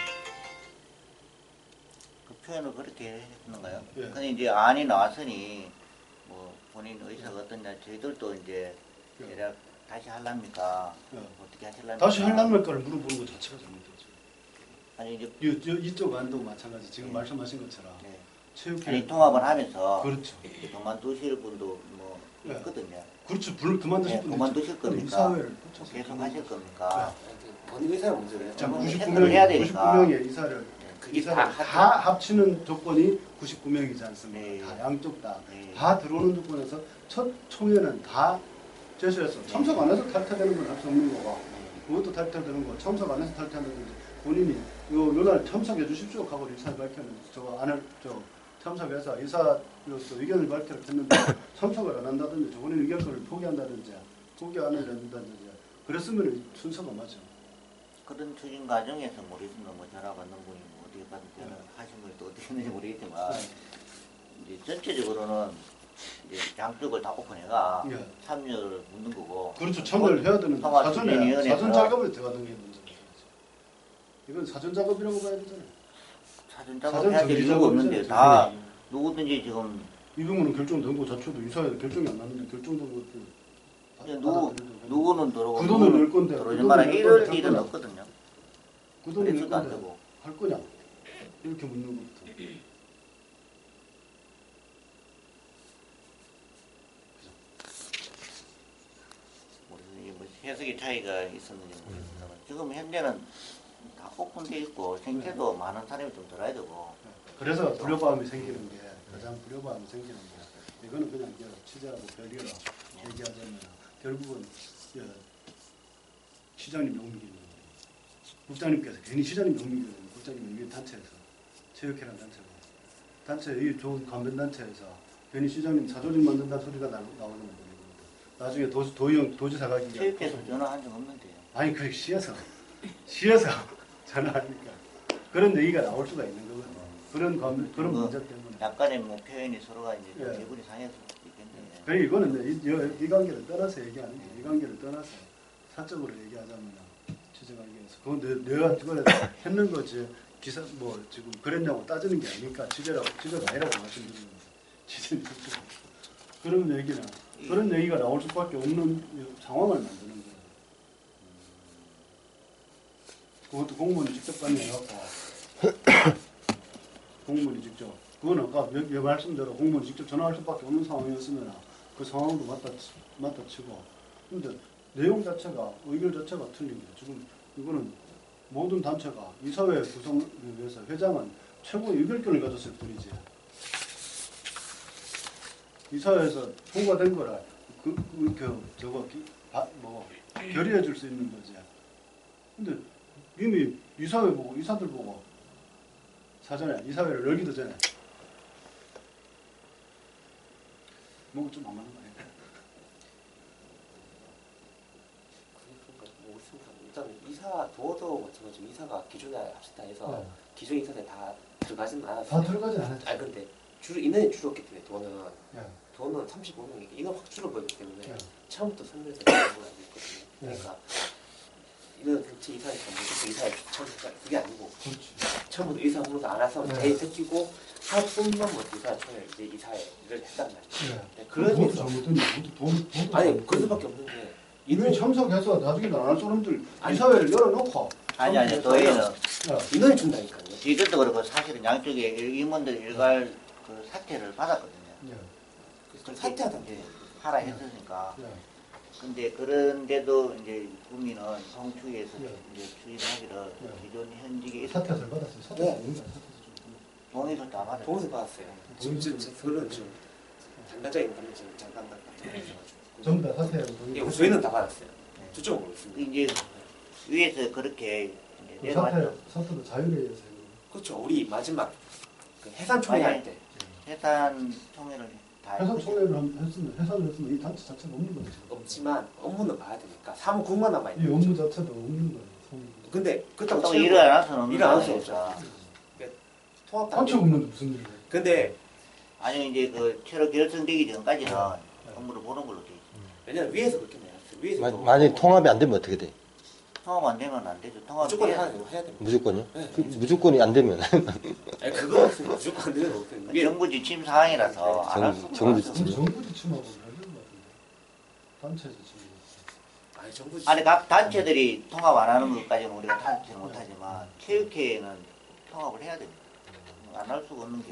Speaker 2: 그 표현을 그렇게 했는가요?
Speaker 1: 예.
Speaker 2: 근데 이제 안이 나왔으니 뭐 본인 의사가 어떠냐 저희들도 이제
Speaker 1: 예.
Speaker 2: 대략 다시 할랍니까?
Speaker 1: 예.
Speaker 2: 어떻게 하실랍니까?
Speaker 1: 다시 할랍니까를 물어보는 것 자체가 잘못되죠.
Speaker 2: 아니 이제
Speaker 1: 이, 이, 이쪽 안도 마찬가지 지금
Speaker 2: 네.
Speaker 1: 말씀하신 것처럼
Speaker 2: 네.
Speaker 1: 체육회
Speaker 2: 아니 통합을 하면서
Speaker 1: 그렇죠.
Speaker 2: 그만두실 분도 뭐
Speaker 1: 네.
Speaker 2: 있거든요.
Speaker 1: 그렇죠. 불 그만두실
Speaker 2: 네,
Speaker 1: 분도
Speaker 2: 그만두실
Speaker 1: 있죠. 근데
Speaker 2: 겁니까?
Speaker 1: 이사회를 붙여서
Speaker 2: 계속 하실 겁니까?
Speaker 4: 본인 의사의 문제를
Speaker 1: 자,
Speaker 2: 그건
Speaker 1: 구십구
Speaker 2: 체크를
Speaker 1: 명이
Speaker 2: 해야 되니까.
Speaker 1: 구십구 명의 이사를
Speaker 2: 그게
Speaker 1: 이사를
Speaker 2: 다
Speaker 1: 다,
Speaker 2: 하죠.
Speaker 1: 합치는 조건이 구십구 명이지 않습니까?
Speaker 2: 네.
Speaker 1: 다 양쪽 다.
Speaker 2: 네.
Speaker 1: 다 들어오는 조건에서 첫 총회는 다 제시해서 참석 안 해서 탈퇴되는 건 할 수 없는 거고 그것도 탈퇴되는 거 참석 안 해서 탈퇴하는 건 이제 본인이 요, 요날 참석해 주십시오 하고 의사를 밝혔는데 저거 안을 저 참석해서 의사 또 의견을 밝히려고 했는데 참석을 안 한다든지 본인 의견을 포기한다든지 포기 안 한다든지 그랬으면 순서가 맞죠.
Speaker 2: 그런 추진 과정에서 모르겠습니다. 뭐 전화 받는 분이 뭐 어떻게 받을 때는 하신 분이 또 어떻게 했는지 모르겠지만 이제 전체적으로는 이제 양쪽을 다 오픈해가
Speaker 1: 예.
Speaker 2: 참여를 묻는 거고.
Speaker 1: 그렇죠. 참여를 해야 되는데
Speaker 2: 통합
Speaker 1: 사전에
Speaker 2: 추진위원회에서
Speaker 1: 사전 작업을 들어가는 게 문제죠. 이건 사전 작업이라고 봐야 되잖아요.
Speaker 2: 사전
Speaker 1: 사전
Speaker 2: 작업해야 될
Speaker 1: 정리
Speaker 2: 이유가
Speaker 1: 작업이잖아요.
Speaker 2: 없는데 다
Speaker 3: 네.
Speaker 2: 누구든지 지금
Speaker 1: 이 부분은 결정된 거 자체도 이사회 결정이 안 났는데 결정된 것도
Speaker 2: 이제 누구 누구는 들어오고
Speaker 1: 그 돈을 낼 건데
Speaker 2: 들어오지
Speaker 1: 그
Speaker 2: 마라
Speaker 1: 돈을 낼
Speaker 2: 이럴
Speaker 1: 건데
Speaker 2: 일은
Speaker 1: 할
Speaker 2: 없거든요.
Speaker 1: 그 돈을 낼
Speaker 2: 그래서도 안
Speaker 1: 건데
Speaker 2: 되고.
Speaker 1: 할 거냐 이렇게 묻는 것부터
Speaker 2: 모르겠어요. 뭐 해석의 차이가 있었는지 모르겠습니다. 지금 현재는 다 오픈돼 있고 생태도 많은 사람이 좀 들어야 되고.
Speaker 1: 그래서 불협화음이 생기는 게 가장 불협화음이 생기는 게 이거는 그냥 이제 취재하고 별개로 얘기하자면 결국은 예, 시장님 용기는 국장님께서 괜히 시장님 용기는 국장님 이 단체에서 체육회란 단체고 단체 이 좋은 관변 단체에서 괜히 시장님 사조직 만든다 소리가 나, 나오는 거거든요. 나중에 도, 도의원 도지사가
Speaker 2: 체육회에서 전화한 적 없는데요.
Speaker 1: 아니 그 시에서 시에서 전화하니까 그런 얘기가 나올 수가 있는 거거든요. 그런 관 그런
Speaker 2: 그
Speaker 1: 문제 때문에.
Speaker 2: 약간의 뭐 표현이 서로가 이제
Speaker 1: 예.
Speaker 2: 기분이 상해서 있겠네요.
Speaker 1: 그래 이거는 이, 이, 이 관계를 떠나서 얘기하는 게 이 관계를 떠나서 사적으로 얘기하자면 취재관계에서 그건 내, 내가 그걸 했는 거지 기사 뭐 지금 그랬냐고 따지는 게 아니니까 취재라고 취재가 아니라고 말씀드리는 거예요. 취재는 그렇죠. 그런 얘기나 그런 얘기가 나올 수밖에 없는 상황을 만드는 거예요. 그것도 공무원이 직접 관여해갖고 공무원이 직접 그건 아까 여, 여 말씀대로 공무원이 직접 전화할 수밖에 없는 상황이었으면 그 상황도 맞다 맞다 치고 근데 내용 자체가 의결 자체가 틀린 거예요. 지금 이거는 모든 단체가 이사회 구성을 위해서 회장은 최고의 의결권을 가졌을 뿐이지 이사회에서 통과된 거라 그, 그, 그 저거 기, 바, 뭐 결의해 줄 수 있는 거지. 근데 이미 이사회 보고 이사들 보고 사전에 이사회를 열기도 전에 뭔가 좀 안 맞는 거 아닐까?
Speaker 4: 그러니까 뭐 있습니다. 일단 이사 도어도 마찬가지로 이사가 기존에 합시다 해서
Speaker 1: 네.
Speaker 4: 기존 이사들 다 들어가지는
Speaker 1: 다
Speaker 4: 않았어요.
Speaker 1: 들어가진 않았죠.
Speaker 4: 아 근데 줄 인원이 줄었기 때문에 도어는
Speaker 1: 예.
Speaker 4: 도어는 삼십오 명이니까 인원 확 줄어버렸기 때문에
Speaker 1: 예.
Speaker 4: 처음부터 선별해서 나온 걸 알고 있거든요.
Speaker 1: 네.
Speaker 4: 그러니까 인원 전체 이사니까 무조건 이사에 처음부터 그게 아니고
Speaker 1: 그렇지.
Speaker 4: 처음부터 이사 후보도 안 와서
Speaker 1: 네.
Speaker 4: 대회 제끼고 할 뿐만 못 이사 총회 이제 이사에 일을 했단 말이에요.
Speaker 1: 예.
Speaker 4: 네,
Speaker 1: 그런
Speaker 4: 그런
Speaker 1: 것도 잘못된 돈, 돈, 돈.
Speaker 4: 아니 그럴 수밖에 없는 게
Speaker 1: 이미 참석해서 나중에 나갈 사람들 이사회를 열어놓고
Speaker 2: 아니 아니
Speaker 1: 참석해서
Speaker 2: 도의는
Speaker 1: 예.
Speaker 4: 인원이 준다니까요.
Speaker 2: 지금도 그렇고 사실은 양쪽에 임원들 일괄 그 사퇴를 받았거든요.
Speaker 1: 예.
Speaker 4: 그걸 사퇴하던데.
Speaker 2: 이제 하라 했으니까.
Speaker 1: 예.
Speaker 2: 근데 그런데도 이제 국민은 성추위에서
Speaker 1: 예.
Speaker 2: 이제 추진하기를
Speaker 1: 예.
Speaker 2: 기존 현직에 있었
Speaker 1: 사퇴를 받았어요. 사퇴
Speaker 4: 네.
Speaker 1: 아닌가?
Speaker 2: 동의서 다 받았어요.
Speaker 4: 동의서 받았어요. 지금
Speaker 1: 동의서.
Speaker 4: 지금 그거는 지금 담당자인 분이 지금 잠깐 답변해가지고.
Speaker 1: 전부 다 사퇴하고
Speaker 4: 예,
Speaker 1: 동의.
Speaker 4: 저희는 다 받았어요. 저쪽은 모르겠습니다.
Speaker 2: 이제 위에서 그렇게 이제
Speaker 1: 그
Speaker 2: 내려왔죠.
Speaker 1: 사퇴 사퇴도 자율에 의해서 하는
Speaker 4: 그렇죠. 우리 마지막 그 해산 총회
Speaker 2: 아니,
Speaker 4: 할 때.
Speaker 2: 해산 총회를 다
Speaker 1: 해산
Speaker 2: 했거든요.
Speaker 1: 총회를 한- 했으면 해산을 했으면 이 단체 자체가 없는 거지.
Speaker 4: 없지만 업무는 봐야 되니까 사무국만 남아
Speaker 1: 이
Speaker 4: 있는
Speaker 1: 업무
Speaker 4: 거죠.
Speaker 1: 자체도 없는 거예요. 성-
Speaker 4: 근데 그렇다고
Speaker 2: 또
Speaker 4: 채우고
Speaker 2: 일을 안 할 수는 없는
Speaker 4: 일을 안할 수
Speaker 2: 상황이니까.
Speaker 4: 없죠. 통합
Speaker 1: 단체 없는데 무슨 일을 해?
Speaker 4: 근데
Speaker 2: 아니 이제 그 최로 결정되기 전까지는 업무를 보는 걸로 돼 있어요.
Speaker 4: 왜냐면 위에서 그렇게 내놨어요. 위에서
Speaker 3: 마-
Speaker 4: 뭐-
Speaker 3: 만약에 통합이 안 되면 어떻게 돼?
Speaker 2: 통합 안 되면 안 되죠. 통합
Speaker 4: 무조건
Speaker 2: 해야
Speaker 4: 하는
Speaker 2: 돼요.
Speaker 4: 거 해야 됩니다.
Speaker 3: 무조건요?
Speaker 4: 네.
Speaker 3: 그 무조건이 안 되면
Speaker 4: 아니 그거 없으면 무조건 안 되는 거 없거든요. 위에
Speaker 2: 정부 지침 사항이라서 안 할
Speaker 3: 정-
Speaker 2: 수가
Speaker 3: 정부
Speaker 2: 없어요.
Speaker 1: 근데 정부 지침하고 다른 것 같은데. 단체에서 지침.
Speaker 4: 아니 정부
Speaker 2: 아니 각 단체들이 통합 안 하는 것까지는 우리가 타지는 못하지만 체육회는 통합을 해야 됩니다. 안 할 수가 없는 게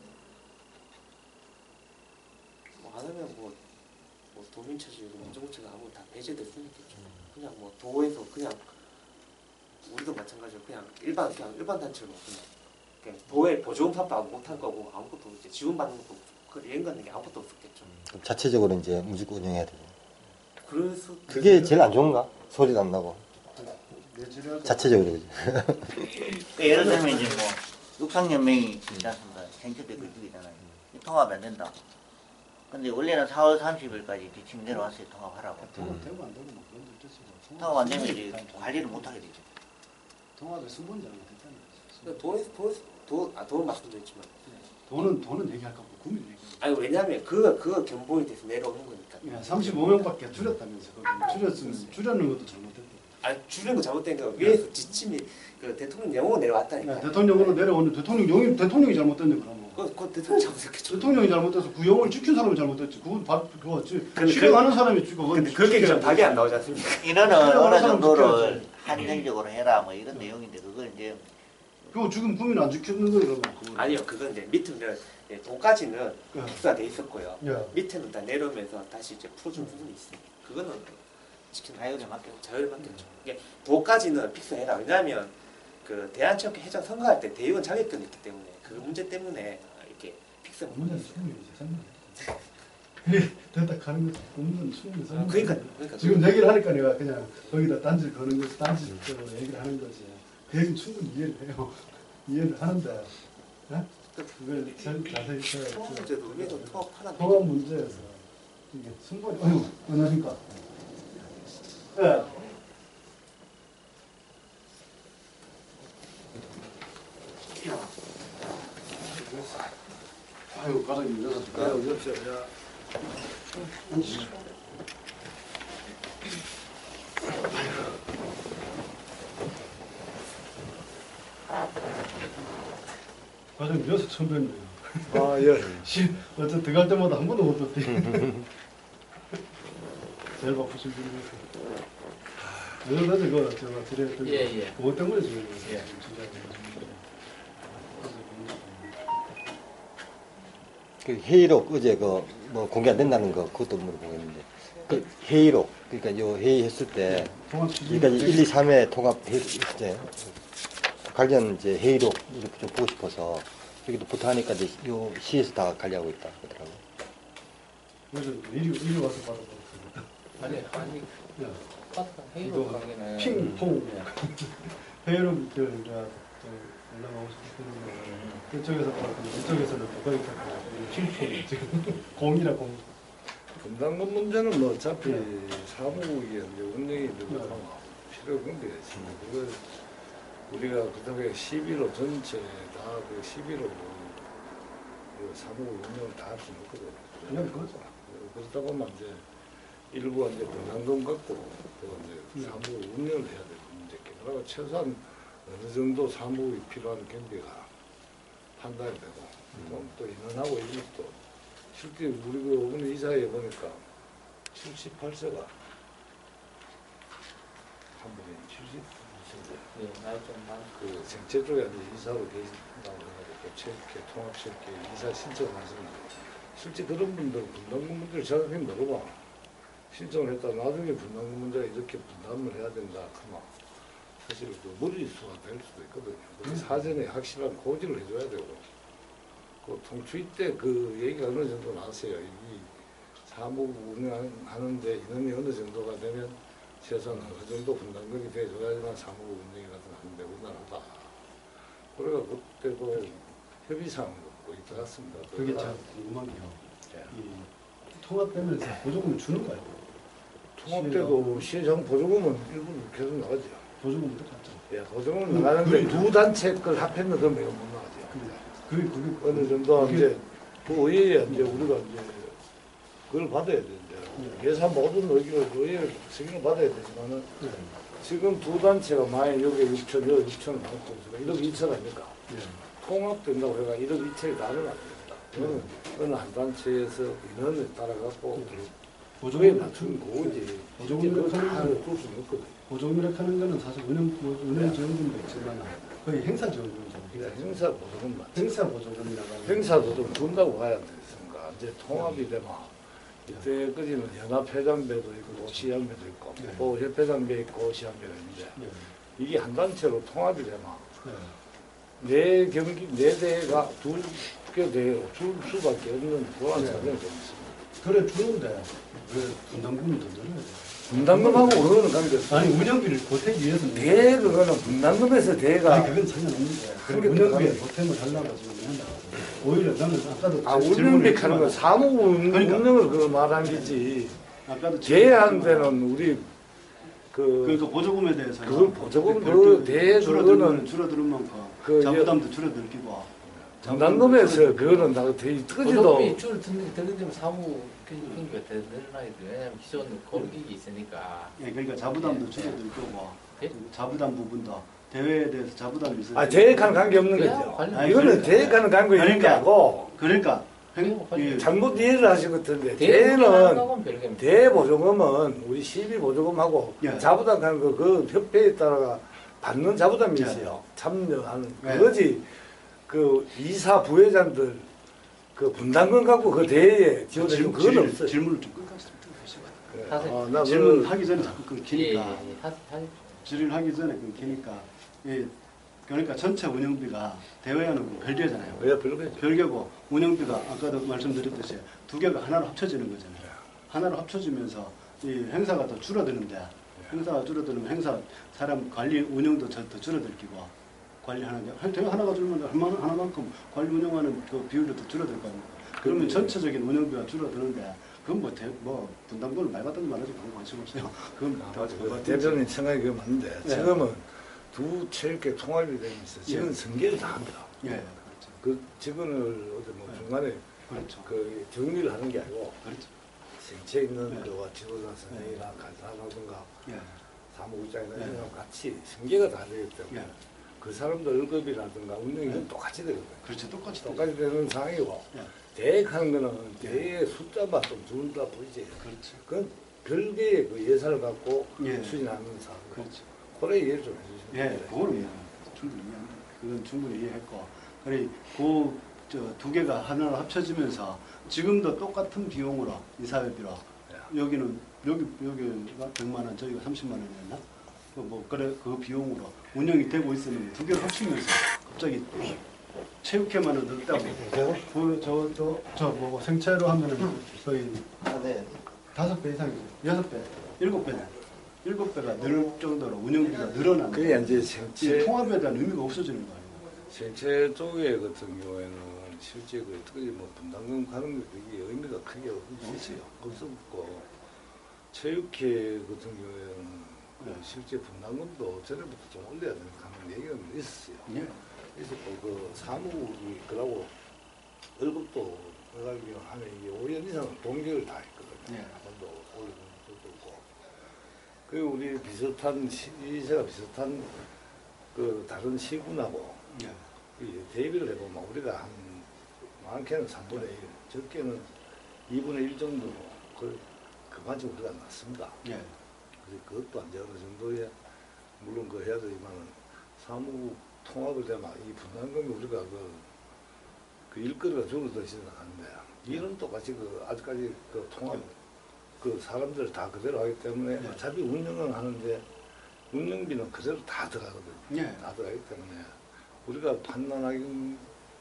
Speaker 4: 뭐 안 하면 뭐, 뭐 도민처지, 민정부처가 아무 다 배제될 수는 있겠죠. 그냥 뭐 도에서 그냥 우리도 마찬가지로 그냥 일반 그냥 일반 단체로 그냥, 그냥 도에 보조금 삽도 못할 거고 아무것도 이제 지원받는 것도 그 연관된 게 아무것도 없었겠죠.
Speaker 3: 자체적으로 이제 무조건 운영해야 되죠.
Speaker 4: 그럴 수
Speaker 3: 그게 제일 안 좋은가? 소리도 안 나고
Speaker 1: 내지라도
Speaker 3: 자체적으로 그지.
Speaker 2: 그러니까 예를 들면 이제 뭐 육상연맹이 있지 않습니까? 생체대 그쪽이잖아요. 통합이 안 된다. 근데 원래는 사월 삼십일까지 지침 내려왔어요. 통합하라고.
Speaker 1: 통합 되고 안 되고 뭐 그런 데 뜻이고
Speaker 2: 통합 안 되면 이제 관리를 못 하게 되죠.
Speaker 1: 통합의 승본이 잘못됐다는 거죠.
Speaker 4: 돈, 돈, 돈, 아, 돈 말씀드렸지만
Speaker 1: 돈은 돈은 얘기할 거 없고 국민 얘기할 거.
Speaker 4: 아니 왜냐면 그거 그거 견본이 돼서 내려오는 거니까.
Speaker 1: 야, 삼십오 명밖에 줄였다면서 거기 줄였으면 줄였는 것도 잘못됐다.
Speaker 4: 아 줄이는 거 잘못된 거 위에서 지침이 그 대통령 영어 내려왔다니까.
Speaker 1: 야, 대통령으로 내려오는 대통령 용이 대통령이 잘못됐네 그러면.
Speaker 4: 그, 그 대통령 잘못했겠죠.
Speaker 1: 대통령이 잘못돼서 그 용을 지킨 사람이 잘못됐지. 그건 바, 그거
Speaker 4: 근데
Speaker 1: 실행하는 사람이 지금 그건
Speaker 4: 근데 그렇게
Speaker 1: 지켜야
Speaker 4: 좀
Speaker 1: 돼.
Speaker 4: 답이 안 나오지 않습니까?
Speaker 2: 인원은
Speaker 1: 그래서
Speaker 2: 어느
Speaker 1: 사람
Speaker 2: 정도를
Speaker 1: 지켜야지.
Speaker 2: 한정적으로 해라 뭐 이런 내용인데 그걸 이제
Speaker 1: 그거 지금 국민 안 지키는 거예요 그러면. 그거는.
Speaker 4: 아니요, 그건 이제 밑에는 예, 돈까지는
Speaker 1: 예.
Speaker 4: 픽스가 돼 있었고요.
Speaker 1: 야.
Speaker 4: 밑에는 다 내려오면서 다시 이제 풀어준 부분이 있습니다. 그거는 지키는
Speaker 2: 자율에 맡겨.
Speaker 4: 자율에 맡겼죠. 이게 도까지는 픽스해라. 왜냐하면 그 대한체육회 회장 선거할 때 대의원 자격권이 있기 때문에 그 문제 때문에 이렇게 픽스 못
Speaker 1: 문제는
Speaker 4: 했어요.
Speaker 1: 충분히 이제 설명해. 그래 됐다 가는 거지. 문제는 충분히
Speaker 4: 아,
Speaker 1: 설명.
Speaker 4: 그러니까 그러니까
Speaker 1: 지금 얘기를 하니까 내가 그냥 거기다 딴지를 거는 거지 딴지적으로 얘기를 하는 거지. 그 얘기는 충분히 이해를 해요. 이해를 하는데 예? 그걸 잘 자세히 저-
Speaker 4: 통합
Speaker 1: 저-
Speaker 4: 문제도 의회도 통합하라.
Speaker 1: 통합 문제에서 이게 승부이 어휴 안녕하십니까? 예. 아유 과장님 여섯 시 가요 여섯 시 야. 과장님 여섯 처음 뵙네요.
Speaker 5: 아, 예.
Speaker 1: 시 어째 들어갈 때마다 한 번도 못 뵙대. 제일 바쁘신 분이세요. 어제 그거 제가 드렸던
Speaker 5: 예, 예.
Speaker 1: 그거 때문에 지금
Speaker 5: 예.
Speaker 1: 진짜
Speaker 3: 그 회의록 어제 그 뭐 공개 안 된다는 거 그것도 물어보겠는데 그 회의록 그러니까 요 회의했을 때
Speaker 1: 통합
Speaker 3: 그러니까 일, 이, 삼 회 통합 회의했을 때 관련 이제 회의록 이렇게 좀 보고 싶어서 여기도 부탁하니까 이제 요 시에서 다 관리하고 있다 그러더라고요.
Speaker 1: 그래서 이리 이리 와서 받아보겠습니다.
Speaker 5: 아니, 아니,
Speaker 1: 야,
Speaker 5: 파트너 회의로 가기는.
Speaker 1: 핑퐁 회의록 저 이제 저 올라가고 싶은 그쪽에서 받았고 이쪽에서는 누가 있었고 핑퐁 지금 공이라 공.
Speaker 5: 분담금 문제는 뭐 어차피
Speaker 1: 네.
Speaker 5: 사무국이 이제 운영이 되고 필요 없는 게 있습니다. 그거 우리가 그다음에 십일호 전체 다 그 십일호 그 사무국 운영을 다 할 수는 없거든요.
Speaker 1: 그냥 그거죠.
Speaker 5: 그러다 보면 이제 일부가 이제 분담금 갖고 또 이제 사무국 운영을 해야 될 문제겠죠. 그러고 최소한 어느 정도 사무국이 필요한 경비가 판단이 되고 음. 또 인원하고 이런 것도 실제 우리 그 오늘 이사회 보니까 칠십팔 세가 한 분이 칠십팔 세인데
Speaker 6: 예, 나이 좀 많고.
Speaker 5: 그 생체 쪽에 이제 이사로 계신다고 해가지고 체육회 통합체육회 이사 신청을 하시는데 실제 그런 분들 분담금 문제를 정확히 물어봐 신청을 했다 나중에 분담금 문제가 이렇게 분담을 해야 된다 그러면 사실 그 무리수가 될 수도 있거든요. 그래서 사전에 확실한 고지를 해줘야 되고 그 통추위 때 그 얘기가 어느 정도 나왔어요. 이 사무국 운영하는데 인원이 어느 정도가 되면 최소한 어느 정도 분담금이 돼줘야지만 사무국 운영이 하는데 우리나라다. 그래가 그때도 협의사항을 갖고 있었습니다.
Speaker 1: 그게 참 궁금한 게요. 이 통합되면서 보조금을 주는 거예요.
Speaker 5: 통합 때도 시장 보조금은 일부 계속 나가죠.
Speaker 1: 보조금도 받죠.
Speaker 5: 예, 보조금은 나가는데 두 단체 걸 합했는 금액은 못 나가죠.
Speaker 1: 그게 그게
Speaker 5: 어느 정도
Speaker 1: 그게-
Speaker 5: 이제 그 의회에 이제 우리가 이제 그걸 받아야 되는데 예산 모든 의견을 의회 승인을 받아야 되지만은
Speaker 1: 네.
Speaker 5: 지금 두 단체가 만약 여기 육천, 여기 육천을 받고 있으니까 일억 이천 아닙니까?
Speaker 1: 네.
Speaker 5: 통합된다고 해가 일억 이천이 나는 안 됩니다. 그거는 어느 한 단체에서 인원에 따라 갖고 그에
Speaker 1: 보조금
Speaker 5: 맞춘 거지.
Speaker 1: 보조금을
Speaker 5: 그걸 다
Speaker 1: 하는
Speaker 5: 줄 수는 없거든요.
Speaker 1: 보조금이라고 하는 거는 사실 운영 뭐 운영 지원금도 있지만 거의 행사 지원금이죠.
Speaker 5: 행사 보조금만.
Speaker 1: 행사 보조금이라고 하는
Speaker 5: 행사도 좀 준다고 봐야 되겠습니까? 이제 통합이 되면 이때까지는 연합회장배도 있고 시연배도 있고
Speaker 1: 네.
Speaker 5: 또 협회장배 있고 시연배가 있는데
Speaker 1: 네.
Speaker 5: 이게 한 단체로 통합이 되면
Speaker 1: 네.
Speaker 5: 네 경기 네 대가 두 개 대회로 줄 수밖에 없는 그런
Speaker 1: 네.
Speaker 5: 사정이 좀 있습니다.
Speaker 1: 그래 주는데 왜 분담금은 더 늘어야 돼?
Speaker 5: 분담금하고 그거는 관계 없어.
Speaker 1: 아니 운영비를 보태기 위해서는
Speaker 5: 대 그거는 분담금에서 대가
Speaker 1: 아니 그건 상관없는데
Speaker 5: 그게
Speaker 1: 운영비에
Speaker 5: 들어가면-
Speaker 1: 보탬을 하려고 지금 한다. 오히려 나는 아까도
Speaker 5: 아
Speaker 1: 질문을
Speaker 5: 운영비 하는
Speaker 1: 했지만
Speaker 5: 거 사무 운-
Speaker 1: 그러니까.
Speaker 5: 운영을 그거 말한 게지.
Speaker 1: 아까도
Speaker 5: 대한테는 우리 그
Speaker 1: 그러니까 보조금에 대해서
Speaker 5: 그걸 보조금 그 대
Speaker 1: 줄어들면
Speaker 5: 그거는
Speaker 1: 줄어드는 만큼
Speaker 5: 그
Speaker 1: 자부담도 줄어들기고
Speaker 5: 분담금에서 그거는 다 대- 뜨지도
Speaker 6: 고속비 줄 들게 되면 사무 편기가 더 늘어나게 돼. 왜냐하면 기존 고르기기 있으니까.
Speaker 1: 예, 그러니까 자부담도
Speaker 6: 예,
Speaker 1: 줄어들 거고
Speaker 6: 예?
Speaker 1: 자부담 부분도 대회에 대해서 자부담이 있어요.
Speaker 5: 아 대액하는 관계 없는
Speaker 6: 그래야
Speaker 5: 거죠.
Speaker 6: 관련-
Speaker 1: 아니,
Speaker 5: 이거는
Speaker 1: 그러니까.
Speaker 5: 대액하는 관계 있는 게
Speaker 1: 그러니까.
Speaker 5: 아니고
Speaker 1: 그러니까 행,
Speaker 6: 그래요, 관련-
Speaker 1: 이-
Speaker 5: 잘못 이해를 하신 것 같은데
Speaker 6: 대는
Speaker 5: 대는
Speaker 6: 별개입니다.
Speaker 5: 대보조금은 우리 시비 보조금하고
Speaker 1: 예.
Speaker 5: 자부담 하는 거 그 협회에 따라가 받는 자부담이 있어요. 참여하는
Speaker 1: 예.
Speaker 5: 그거지. 그 이사 부회장들 그 분담금 갖고 그 대회에 지원해주는
Speaker 1: 질문,
Speaker 5: 그건
Speaker 1: 질문,
Speaker 5: 없어요.
Speaker 1: 질문을 좀 끝까지 좀 해보시고.
Speaker 5: 그래.
Speaker 6: 하세요.
Speaker 5: 어, 나
Speaker 1: 질문하기 전에 자꾸
Speaker 6: 예, 예,
Speaker 1: 끊기니까
Speaker 6: 예. 하, 하,
Speaker 1: 질문하기 전에 끊기니까 예, 그러니까 전체 운영비가 대회하는 거 별개잖아요.
Speaker 5: 왜 별거죠?
Speaker 1: 별개고 운영비가 아까도 말씀드렸듯이 두 개가 하나로 합쳐지는 거잖아요. 하나로 합쳐지면서 이 행사가 더 줄어드는데 행사가 줄어들면 행사 사람 관리 운영도 더 줄어들 끼고 관리하는 게 대회 하나가 줄면 하나, 하나만큼 관리 운영하는 그 비율도 더 줄어들 거 아닙니까? 그러면 전체적인 운영비가 줄어드는데 그건 뭐, 대, 뭐 분담금을 말 같은 말하지 그런 관심 없어요. 그건
Speaker 5: 아,
Speaker 1: 다
Speaker 5: 맞아.
Speaker 1: 그거
Speaker 5: 그 대표님 생각이 그게 맞는데
Speaker 1: 네.
Speaker 5: 지금은 두 체육회 통합이 되면서 지금
Speaker 1: 예.
Speaker 5: 승계를 다 합니다.
Speaker 1: 예, 그렇죠.
Speaker 5: 그 직원을 어디 뭐
Speaker 1: 네.
Speaker 5: 중간에
Speaker 1: 그렇죠.
Speaker 5: 그 정리를 하는 게 아니고
Speaker 1: 그렇죠.
Speaker 5: 생체 있는
Speaker 1: 네.
Speaker 5: 그와 지도자 선생이나 간사라든가
Speaker 1: 예,
Speaker 5: 사무국장이나
Speaker 1: 네.
Speaker 5: 이런 사람 같이 승계가 다 되기 때문에
Speaker 1: 예,
Speaker 5: 그 사람들 월급이라든가 운영이
Speaker 1: 네.
Speaker 5: 똑같이 되거든요.
Speaker 1: 그렇죠. 똑같이
Speaker 5: 똑같이 되는 상황이고
Speaker 1: 예,
Speaker 5: 대액하는 거는 대의 숫자만 좀 줄다 보이지.
Speaker 1: 그렇죠.
Speaker 5: 그건 별개의 그 예산을 갖고
Speaker 1: 예.
Speaker 5: 추진하는 사람.
Speaker 1: 그렇죠.
Speaker 5: 그래 이해를 좀 해주시면
Speaker 1: 예,
Speaker 5: 돼요.
Speaker 1: 그거는 충분히 이해합니다. 그건 충분히 이해했고, 그래 그저두 개가 하나로 합쳐지면서 지금도 똑같은 비용으로 이사회비로 여기는 여기 여기가 백만 원, 저기가 삼십만 원이었나? 그 뭐 그래 그 비용으로 운영이 되고 있었는데 두 개를 합치면서 갑자기 체육회만은 넣었다고. 그저저저 뭐고 생체로 하면은 거의
Speaker 3: 아, 네.
Speaker 1: 다섯 배 이상이죠. 여섯 배, 일곱 배네. 일곱 배가 늘 정도로 운영비가 늘어나는.
Speaker 5: 그게 이제
Speaker 1: 이
Speaker 5: 생체
Speaker 1: 통합에 대한 의미가 없어지는 거 아니에요?
Speaker 5: 생체 쪽에 같은 경우에는 실제 그 특히 뭐 분담금 가는 게 그게 의미가 크게 없어요. 없었고 체육회 같은 경우에는 그 실제 분담금도 전에부터 좀 올려야 되는 하는 얘기가 있었어요.
Speaker 1: 예.
Speaker 5: 있었고 그 사무국이 그러고 월급도 내가 알기로 하면 이게 오 년 이상 동결을 다 했거든요.
Speaker 1: 예.
Speaker 5: 한 번도 올려준 적도 없고. 그리고 우리 비슷한 시세가 비슷한 그 다른 시군하고
Speaker 1: 예.
Speaker 5: 이 대비를 해보면 우리가 한 많게는 삼분의 일, 적게는 이분의 일 정도로 그 그만큼 우리가 낮습니다.
Speaker 1: 예.
Speaker 5: 그래서 그것도 이제 어느 정도의 물론 그 해야 되지만은 사무 통합을 되면 이 분담금이 우리가 그, 그 일거리가 줄어들지는 않는데 일은 똑같이 그 아직까지 그 통합 그 사람들 다 그대로 하기 때문에
Speaker 1: 네.
Speaker 5: 어차피 운영은 하는데 운영비는 그대로 다 들어가거든요.
Speaker 1: 예.
Speaker 5: 다 들어가기 때문에 우리가 판단하기에는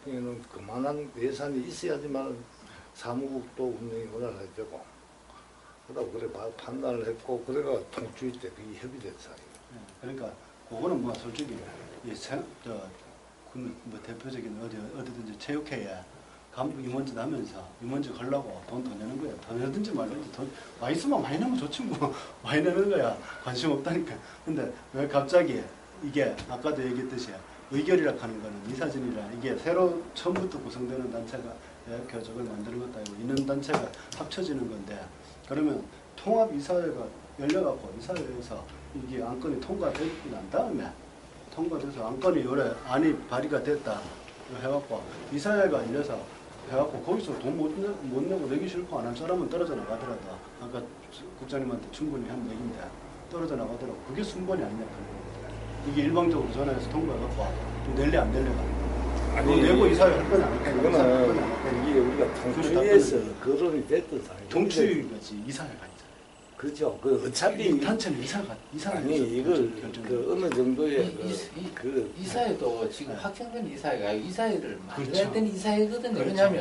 Speaker 5: 그만한 예산이 있어야지만 사무국도 운영이 원활하게 되고 그러다 그래 봐- 판단을 했고 그래가 통주의 때 그게 협의된 사항이에요.
Speaker 1: 예. 그러니까 그거는 뭐 솔직히 이 세, 저, 그뭐 대표적인 어디 어디든지 체육회에 간부 임원직 하면서 임원직 하려고 돈 더 내는 거야. 더 내든지 말든지 돈 많이 쓰면 많이 내면 좋지 뭐 많이 내는 거야. 관심 없다니까. 근데 왜 갑자기 이게 아까도 얘기했듯이 의결이라 하는 거는 이사진이라 이게 새로 처음부터 구성되는 단체가 이렇게 저걸 만드는 것도 아니고 있는 단체가 합쳐지는 건데 그러면 통합 이사회가 열려갖고 이사회에서 이게 안건이 통과되고 난 다음에 통과돼서 안건이 요래 안이 발의가 됐다 해갖고 이사회가 열려서 해갖고 거기서 돈 못 못 내고 내기 싫고 안 할 사람은 떨어져 나가더라도 아까 국장님한테 충분히 한 얘기인데 떨어져 나가더라도 그게 순번이 아니냐 그런 겁니다. 이게 일방적으로 전화해서 통과해갖고 낼래 안 낼래가 아니 내고 이사회 할 거냐 안 할 거냐 이사회 할 거냐 안 할 거냐.
Speaker 5: 그거는 이게 우리가 통추에서 거론이 됐던 사항이에요.
Speaker 1: 동추이지 이사회가 아니잖아요.
Speaker 5: 그렇죠. 그 어차피
Speaker 1: 이 단체는 이사가 이사가
Speaker 5: 아니 이걸 그 어느 정도의
Speaker 6: 이- 이- 이-
Speaker 5: 그, 그
Speaker 6: 이사회도 지금 확정된 이사회가 아니고 이사회를 만들어야
Speaker 1: 그렇죠.
Speaker 6: 되는 이사회거든요.
Speaker 1: 그렇죠.
Speaker 6: 왜냐하면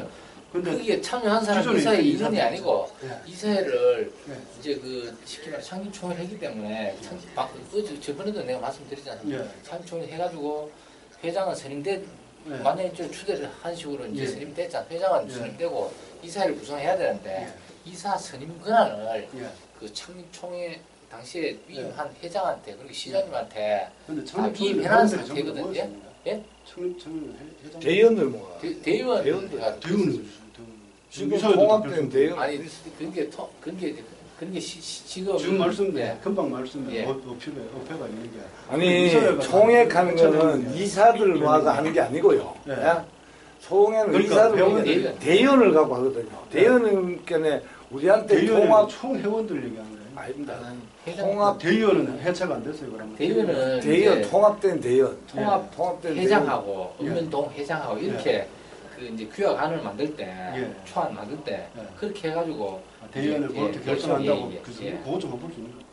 Speaker 1: 근데
Speaker 6: 거기에 참여한 사람
Speaker 1: 기존에
Speaker 6: 이사회
Speaker 1: 있던
Speaker 6: 인원이
Speaker 1: 이사들
Speaker 6: 아니고
Speaker 1: 예.
Speaker 6: 이사회를
Speaker 1: 예.
Speaker 6: 이제 그 쉽게 말해 창립총회를 했기 때문에 참, 막, 어제 저번에도 내가 말씀드리지 않습니까?
Speaker 1: 예.
Speaker 6: 창립총회 해가지고 회장은 선임돼
Speaker 1: 예.
Speaker 6: 만약에 이제 추대를 한 식으로 이제
Speaker 1: 예.
Speaker 6: 선임됐잖아. 회장은
Speaker 1: 예.
Speaker 6: 선임되고 이사회를 구성해야 되는데
Speaker 1: 예.
Speaker 6: 이사 선임 권한을
Speaker 1: 예.
Speaker 6: 그 창립총회 당시에
Speaker 1: 예.
Speaker 6: 위임한 회장한테 그리고 시장님한테
Speaker 1: 근데
Speaker 6: 아,
Speaker 1: 청립총회
Speaker 6: 위임해놨는
Speaker 1: 회원들이 전부
Speaker 6: 상태거든요.
Speaker 1: 모였습니다.
Speaker 6: 예?
Speaker 1: 청립총회 회장
Speaker 5: 대의원들 모아.
Speaker 6: 대, 대의원
Speaker 5: 대의원들.
Speaker 6: 해가지고
Speaker 1: 대의원은
Speaker 5: 지금
Speaker 1: 이사회도
Speaker 5: 통합된
Speaker 1: 대표도
Speaker 5: 대의원.
Speaker 6: 아니 그런 게 통- 그런 게 그런 게 시, 시, 지금
Speaker 1: 지금 말씀대
Speaker 6: 예.
Speaker 1: 금방 말씀대
Speaker 6: 예.
Speaker 1: 어필에 어폐가 있는 게
Speaker 5: 아니
Speaker 1: 이사회가
Speaker 5: 총회하는
Speaker 1: 다
Speaker 5: 거는
Speaker 1: 다
Speaker 5: 이사들
Speaker 1: 다
Speaker 5: 모아서 하는 게 아니고요.
Speaker 1: 예.
Speaker 5: 예? 총회는
Speaker 1: 그러니까
Speaker 5: 이사들
Speaker 1: 회원들이-
Speaker 5: 모아서 대의원을 갖고 하거든요. 대의원님께는 우리한테
Speaker 1: 대의원이
Speaker 5: 통합
Speaker 1: 총회원들 얘기하는 거예요.
Speaker 5: 아닙니다.
Speaker 6: 아니, 회장-
Speaker 5: 통합
Speaker 1: 대의원은 해체가 안 됐어요, 그러면.
Speaker 6: 대의원은
Speaker 5: 대의원
Speaker 6: 이제
Speaker 5: 통합된 대의원
Speaker 6: 통합
Speaker 5: 통합된
Speaker 6: 회장하고
Speaker 1: 예.
Speaker 6: 읍면동 회장하고 이렇게 그 이제 규약안을 만들 때
Speaker 1: 예.
Speaker 6: 초안 만들 때
Speaker 1: 예.
Speaker 6: 그렇게 해가지고
Speaker 1: 아, 대의원을
Speaker 6: 예,
Speaker 1: 그렇게
Speaker 6: 예,
Speaker 1: 결정한다고
Speaker 6: 예, 예,
Speaker 1: 그
Speaker 6: 예.
Speaker 1: 그거 좀 해볼 수 있는 거예요.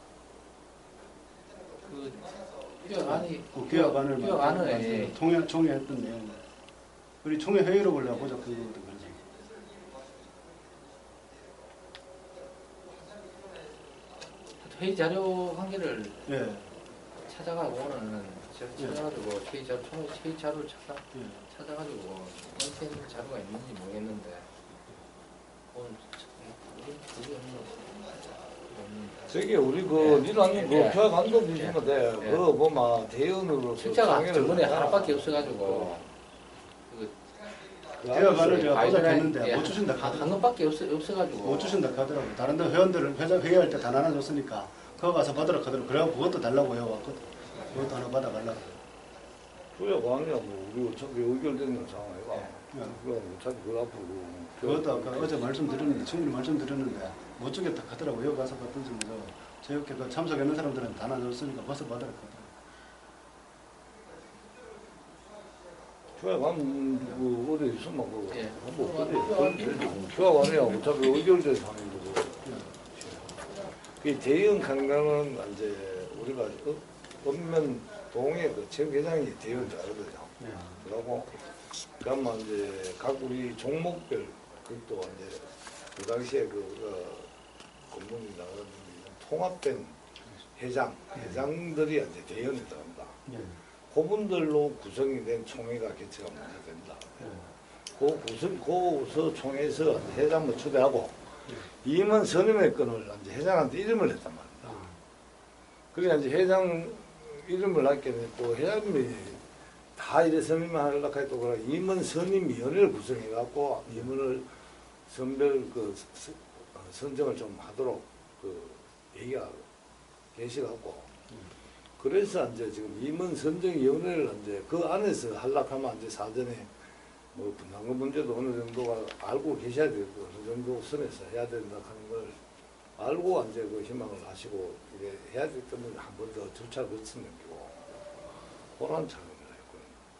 Speaker 6: 그 규약안이
Speaker 1: 그 규약안을
Speaker 6: 규약안을
Speaker 1: 만들어서
Speaker 6: 예.
Speaker 1: 통해 총회했던 내용. 우리 총회 회의록을 내가 보자 그것도 그러잖아.
Speaker 6: 회의 자료 관계를
Speaker 1: 예.
Speaker 6: 찾아가고는 제가
Speaker 1: 예.
Speaker 6: 찾아가지고 회의 자료 총회 회의 자료를 찾아
Speaker 1: 예.
Speaker 6: 찾아가지고 어떤 자료가 있는지 모르겠는데 오늘 그게 없는
Speaker 5: 저기 우리 그
Speaker 6: 예.
Speaker 5: 니는 그
Speaker 6: 예.
Speaker 5: 교육 안도 주시는데
Speaker 6: 예.
Speaker 5: 그거 뭐막 대의원으로서
Speaker 6: 숫자가
Speaker 5: 총회를
Speaker 6: 저번에
Speaker 5: 한다.
Speaker 6: 하나밖에 없어가지고 그
Speaker 5: 그
Speaker 1: 대의원을 제가
Speaker 6: 가이드라인-
Speaker 1: 보자했는데
Speaker 6: 예,
Speaker 1: 못 주신다
Speaker 6: 한,
Speaker 1: 카더라고.
Speaker 6: 한 건밖에 없어 없어가지고
Speaker 1: 못 주신다 카더라고. 다른 데 회원들은 회장 회의할 때 다 나눠줬으니까 그거 가서 받으라 카더라고. 그래가 그것도 달라고 해왔거든. 그것도 하나 받아가려고.
Speaker 5: 교육 안이야 뭐 우리 어차피 의결되는 상황이가
Speaker 1: 예.
Speaker 5: 그럼 어차피 그 앞으로
Speaker 1: 그것도 아까 어제 말씀드렸는데 충분히 말씀드렸는데 못 주겠다 하더라고. 여기 가서 받든지 뭐 제육회 그 참석했는 사람들은 다 나눠줬으니까 벌써 받으라 하더라고.
Speaker 5: 교육 안 그, 어디 있으면 그
Speaker 6: 예.
Speaker 5: 뭐 어디 교육 안이야 어차피 의결된 상황이고 그 대의원 강당은 이제 우리가 어, 읍면 동의 그 체육회장이 대의원 잘하거든요.
Speaker 1: 예.
Speaker 5: 그러고 그러면 이제 각 우리 종목별 그것도 이제 그 당시에 그 어, 공문이 나가는 통합된 회장 회장들이 이제 대의원이 들어간다.
Speaker 1: 예.
Speaker 5: 그분들로 구성이 된 총회가 개최가 먼저 된다.
Speaker 1: 예.
Speaker 5: 그 구성 그서 총회에서 회장을 초대하고 임원 선임의 건을 이제 회장한테 이름을 냈단 말이다.
Speaker 1: 아.
Speaker 5: 그러니까 이제 회장 이름을 하게 되면 또 회장님이 다 이래 선임하려고 해도 그래 임원 선임위원회를 구성해갖고 임원을 선별 그 스- 어, 선정을 좀 하도록 그 얘기가 계시갖고 그래서 이제 지금 임원 선정위원회를 이제 그 안에서 하려고 하면 이제 사전에 뭐 분담금 문제도 어느 정도가 알고 계셔야 되고 어느 정도 선에서 해야 된다 하는 걸 알고 이제 그 희망을 하시고 이게 해야 되기 때문에 한 번 더 절차를 거치는 거고 그런 작업을 했고요.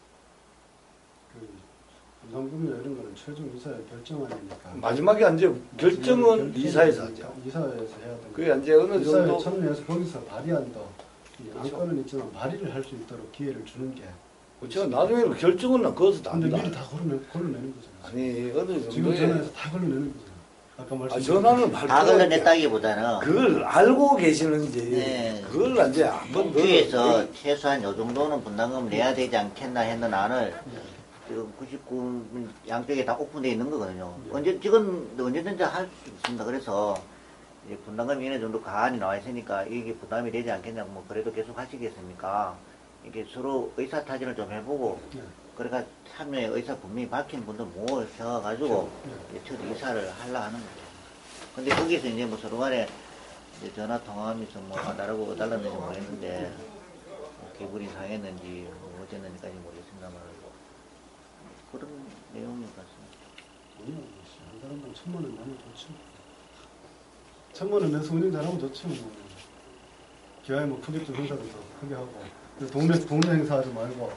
Speaker 1: 그 분담금이나 이런 거는 최종 이사회 결정안이니까.
Speaker 5: 마지막에 이제 결정은 이사에서 하죠.
Speaker 1: 이사회에서 해야 되는.
Speaker 5: 그게 이제 어느
Speaker 1: 이사회
Speaker 5: 정도
Speaker 1: 참여해서 거기서 발의안도 이
Speaker 5: 그렇죠.
Speaker 1: 안건은 있지만 발의를 할 수 있도록 기회를 주는 게.
Speaker 5: 그렇죠. 나중에 결정은 거기서 다
Speaker 1: 근데
Speaker 5: 합니다.
Speaker 1: 미리 다 걸러내, 걸러내는 거잖아요.
Speaker 5: 아니 어느
Speaker 1: 지금
Speaker 5: 정도에
Speaker 1: 전화해서 다 걸러내는 거잖아요. 아까
Speaker 5: 아,
Speaker 1: 말씀.
Speaker 5: 전화는
Speaker 2: 다
Speaker 5: 발표할 때
Speaker 2: 걸러냈다기보다는
Speaker 5: 그걸 알고 계시는지
Speaker 2: 네.
Speaker 5: 그걸 이제 한번 더
Speaker 2: 공주에서 최소한 요 정도는 분담금 내야 되지 않겠나 했는 안을
Speaker 1: 예.
Speaker 2: 지금 구십구 양쪽에 다 오픈되어 있는 거거든요.
Speaker 1: 예.
Speaker 2: 언제 지금 언제든지 할 수 있습니다. 그래서 이제 분담금이 어느 정도 가안이 나와 있으니까 이게 부담이 되지 않겠냐, 뭐 그래도 계속 하시겠습니까? 이게 서로 의사타진을 좀 해보고,
Speaker 1: 예.
Speaker 2: 그러니까 참여의 의사 분명히 밝힌 분들 모셔가지고
Speaker 1: 예.
Speaker 2: 이제 첫 이사를 하려 하는 거죠. 근데 거기서 이제 뭐 서로 간에 이제 전화 통화하면서 뭐 나라고 어달랐는지 모르겠는데, 뭐 기분이 상했는지 뭐 어쨌는지까지 모르겠습니다만, 그런 내용인 것 같습니다.
Speaker 1: 아니요, 한 사람당 천만 원 나면 좋죠. 천만 원 내서 운영 잘하면 좋죠. 뭐. 기왕에 뭐 크게 좀 행사도 더 크게 하고. 근데 동네 동네 행사하지 말고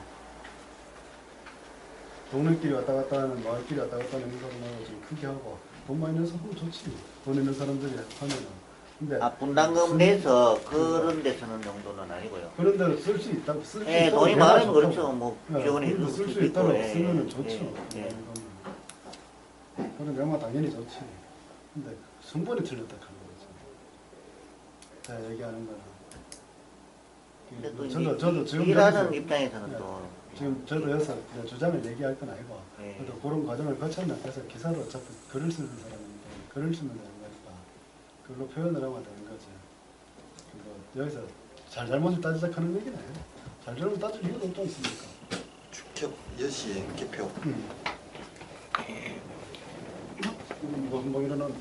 Speaker 1: 동네끼리 왔다 갔다 하는 마을끼리 왔다 갔다 하는 행사도 말고 좀 크게 하고 돈 많이 내서 하면 좋지. 돈 있는 사람들이 하면은. 근데
Speaker 2: 아, 분담금 내서 그런 데서는 정도는 아니고요.
Speaker 1: 그런 데로 쓸 수 있다고 쓸 수
Speaker 2: 예,
Speaker 1: 있다고
Speaker 2: 돈이
Speaker 1: 해야
Speaker 2: 많으면
Speaker 1: 좋고.
Speaker 2: 그렇죠. 뭐,
Speaker 1: 예,
Speaker 2: 기존에
Speaker 1: 쓸 수 있도록 쓰면은 좋죠.
Speaker 2: 예, 예.
Speaker 1: 예. 그런 경우가 당연히 좋지. 근데 성분이 틀렸다 하는 거죠. 제가 얘기하는 거는.
Speaker 2: 근데 또
Speaker 1: 저도,
Speaker 2: 이제
Speaker 1: 저도 지금
Speaker 2: 일하는
Speaker 1: 여기서-
Speaker 2: 입장에서는
Speaker 1: 네.
Speaker 2: 또
Speaker 1: 지금 저도 여기서 그냥 주장을 얘기할 건 아니고
Speaker 2: 네.
Speaker 1: 그래도 그런 과정을 거쳤나 해서 기사로 어차피 글을 쓰는 사람인데 글을 쓰면 되는 거니까 글로 표현을 하면 되는 거지. 그리고 여기서 잘잘못을 따지자 하는 얘기는 아니에요. 잘잘못 따질 이유가 없지 않습니까?
Speaker 3: 축협 여시의 개표.
Speaker 1: 음. 뭐, 뭐 이러는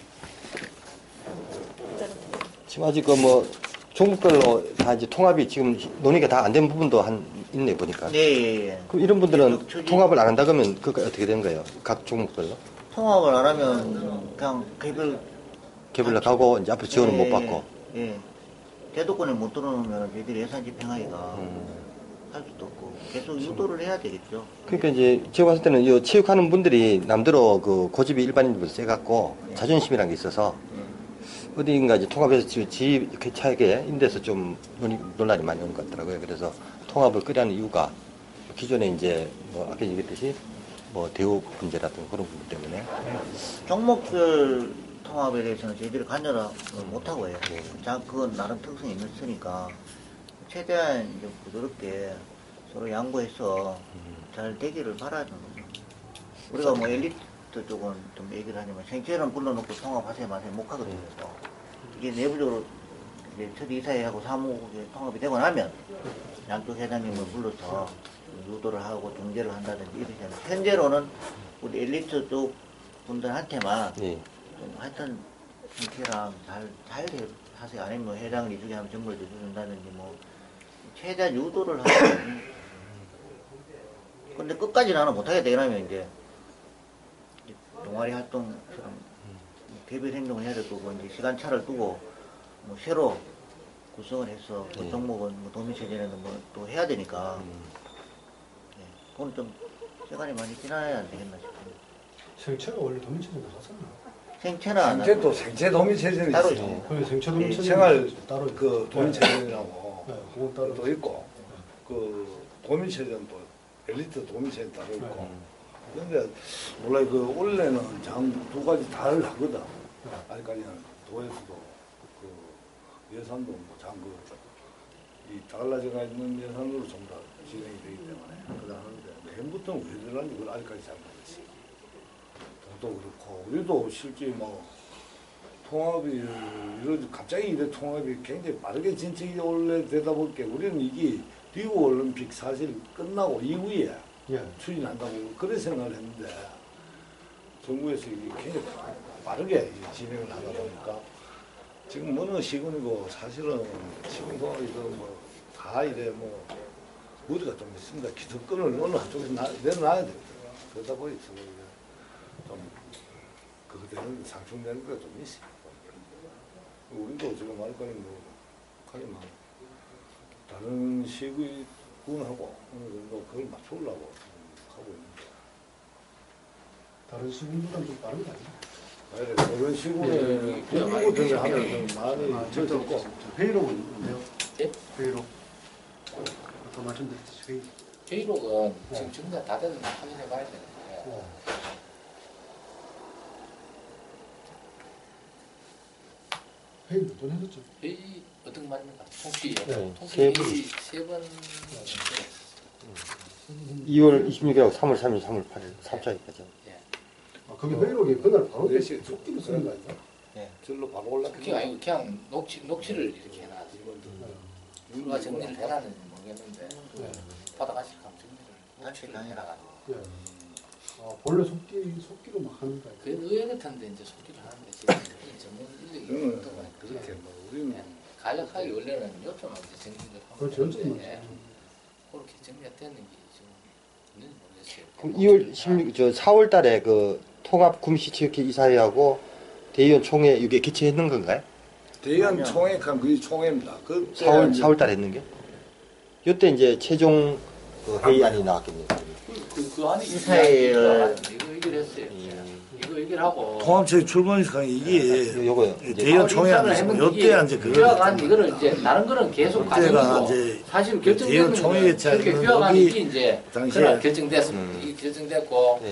Speaker 3: 지금 아직 그 뭐 종목별로 다 이제 통합이 지금 논의가 다 안 된 부분도 한 있네 보니까.
Speaker 2: 네, 예, 예.
Speaker 3: 그럼 이런 분들은
Speaker 2: 계속 추진-
Speaker 3: 통합을 안 한다 그러면 그거 어떻게 되는 거예요? 각 종목별로?
Speaker 2: 통합을 안 하면 그냥 개별
Speaker 3: 개별로 가고 이제 앞으로 지원을 못
Speaker 2: 예,
Speaker 3: 받고.
Speaker 2: 예. 대도권에 못 들어오면 저희들이 예산 집행하기가
Speaker 3: 음.
Speaker 2: 할 수도 없고 계속 유도를 해야 되겠죠.
Speaker 3: 그러니까 이제 제가 봤을 때는 이 체육하는 분들이 남대로 그 고집이 일반인들보다 세갖고 자존심이란 게 있어서 어딘가 이제 통합해서 지금 지 차에게 인데서 좀 논의, 논란이 많이 오는 것 같더라고요. 그래서 통합을 끄려는 이유가 기존에 이제 뭐 아까 얘기했듯이 뭐 대우 문제라든가 그런 부분 때문에
Speaker 2: 종목별 통합에 대해서는 저희들이 관여를 못하고 해요.
Speaker 3: 네.
Speaker 2: 자, 그건 나름 특성이 있으니까 최대한 이제 부드럽게 서로 양보해서 잘 되기를 바라는 거죠. 우리가 뭐 엘리트 쪽은 좀 얘기를 하지만 생체는 불러놓고 통합하세요 마세요 못 하거든요. 또. 이게 내부적으로 이제 첫 이사회하고 사무국이 통합이 되고 나면 양쪽 회장님을 불러서 유도를 하고 중재를 한다든지 이렇게 하는 현재로는 우리 엘리트 쪽 분들한테만
Speaker 3: 예.
Speaker 2: 좀 하여튼 생체랑 잘, 잘 하세요. 아니면 뭐 회장을 이쪽에 하면 정보를 내준다든지 뭐 최대한 유도를 하고 근데 끝까지 나는 못하게 되려면 이제 동아리 활동처럼 개별 행동을 해야 될 거고 이제 시간차를 두고 뭐 새로 구성을 해서 그
Speaker 3: 예.
Speaker 2: 종목은 뭐 도민체제는 뭐 또 해야 되니까 예. 그건 좀 시간이 많이 지나야 안 되겠나 싶어요.
Speaker 1: 생체가 원래 도민체제 나갔었나?
Speaker 2: 생체는 안 하고
Speaker 5: 생체도 생체 도민 체제는
Speaker 2: 따로
Speaker 5: 있어요.
Speaker 2: 있죠.
Speaker 1: 그 생체 도민체제
Speaker 5: 생활
Speaker 1: 따로
Speaker 5: 그 도민 체제라고
Speaker 1: 네, 그건 따로
Speaker 5: 또 있고 그 도민 체제는 또 엘리트 도민 체제 따로 있고. 근데 몰라 그 원래는 장 두 가지 다를 하거든. 아직까지는 도에서도 그 예산도 뭐장그이 달라져가 있는 예산으로 전부 다 진행이 되기 때문에 그다 하는데 맨부터 왜 들어간지 그걸 아직까지 잘 모르지. 도도 그렇고 우리도 실제 뭐 통합이 이런 갑자기 이래 통합이 굉장히 빠르게 진척이 원래 되다 보니까 우리는 이게 리우 올림픽 사실 끝나고 이후에
Speaker 1: 예.
Speaker 5: 추진한다고 그런 생각을 했는데 정부에서 이게 굉장히 빠르게 진행을 하다 보니까 지금 어느 시군이고 사실은 시군 통합이든 뭐다 이래 뭐 무리가 좀 있습니다. 기득권을 어느 한쪽에서 나, 내놔야 됩니다. 그러다 보니까 좀 그거대로 상충되는 게 좀 있어요. 우리도 지금 말까지 뭐 하지만 다른 시의 군하고 어느 정도 그걸 맞추려고 하고 있는데
Speaker 1: 다른 시군보다는 좀 빠른 거 아니에요?
Speaker 5: 아니, 그런 시군에 군부들을 하면 좀 많이
Speaker 1: 아,
Speaker 5: 적었고
Speaker 1: 회의록은 뭔데요?
Speaker 6: 예?
Speaker 1: 회의록. 아까 말씀드렸듯이 회의.
Speaker 6: 회의록은 지금 정리가 다 됐는지 확인해 봐야 되는데
Speaker 1: 어. 회의 몇 번 해줬죠?
Speaker 6: 회의 어떤 거 말입니까? 통치
Speaker 3: 네,
Speaker 6: 통치
Speaker 3: 세 번.
Speaker 6: 회의 세번
Speaker 3: 이월 이십육일하고 삼월 삼일, 삼월 팔일 삼 차이까지.
Speaker 1: 아, 거기 회의록이 그날 바로
Speaker 5: 네 시-
Speaker 1: 속기로 쓰는 거 아니야?
Speaker 5: 절로 바로 올라가.
Speaker 6: 그게 아니고 그냥 녹취, 녹취를 이렇게 해놔지 누가 정리를 해놨는지 모르겠는데 받아가실 가면 정리를 녹취를 해놔가지고
Speaker 1: 예. 아, 본래 속기, 속기로 막 하는 거
Speaker 6: 그
Speaker 1: 아니야?
Speaker 6: 의회 같은데 이제 속기를 하는데 지금 이 전문 인력이
Speaker 5: 응,
Speaker 6: 없던 거 같아요.
Speaker 5: 그렇게 뭐 우리는
Speaker 6: 간략하게 원래는 요점만 이제 정리를 하고
Speaker 1: 그렇죠, 요점만.
Speaker 6: 있는데 그렇게 정리가 됐는지 지금 있는지 모르겠어요.
Speaker 3: 그럼 이월 십육, 저 사월 달에 그 통합 구미시체육회 이사회하고 대의원 총회 이게 개최했는 건가요?
Speaker 5: 대의원
Speaker 2: 아니요.
Speaker 5: 총회가 그게 총회입니다. 그
Speaker 3: 사월, 사월 달에 했는 게? 이때 이제 최종 그 회의안이 나왔겠네요.
Speaker 6: 그, 그 안에
Speaker 2: 이사회를-
Speaker 6: 이거 의결했어요. 이거 의결하고
Speaker 5: 통합체육 출범이니까 이게
Speaker 3: 요거요.
Speaker 5: 예,
Speaker 3: 이제
Speaker 5: 대의원 총회 하면서 요때 이제
Speaker 6: 규약안
Speaker 5: 그걸
Speaker 6: 이거를 이제 다른 거는 계속
Speaker 5: 그때가
Speaker 6: 가지고
Speaker 5: 이제
Speaker 6: 사실
Speaker 5: 대의원
Speaker 6: 결정되는
Speaker 5: 총회
Speaker 6: 거는
Speaker 5: 개최하는
Speaker 6: 그렇게
Speaker 5: 건
Speaker 6: 규약안이
Speaker 5: 여기
Speaker 6: 있기 이제
Speaker 5: 당시에-
Speaker 6: 그날 결정됐습니다.
Speaker 3: 음.
Speaker 6: 이 결정됐고
Speaker 3: 네.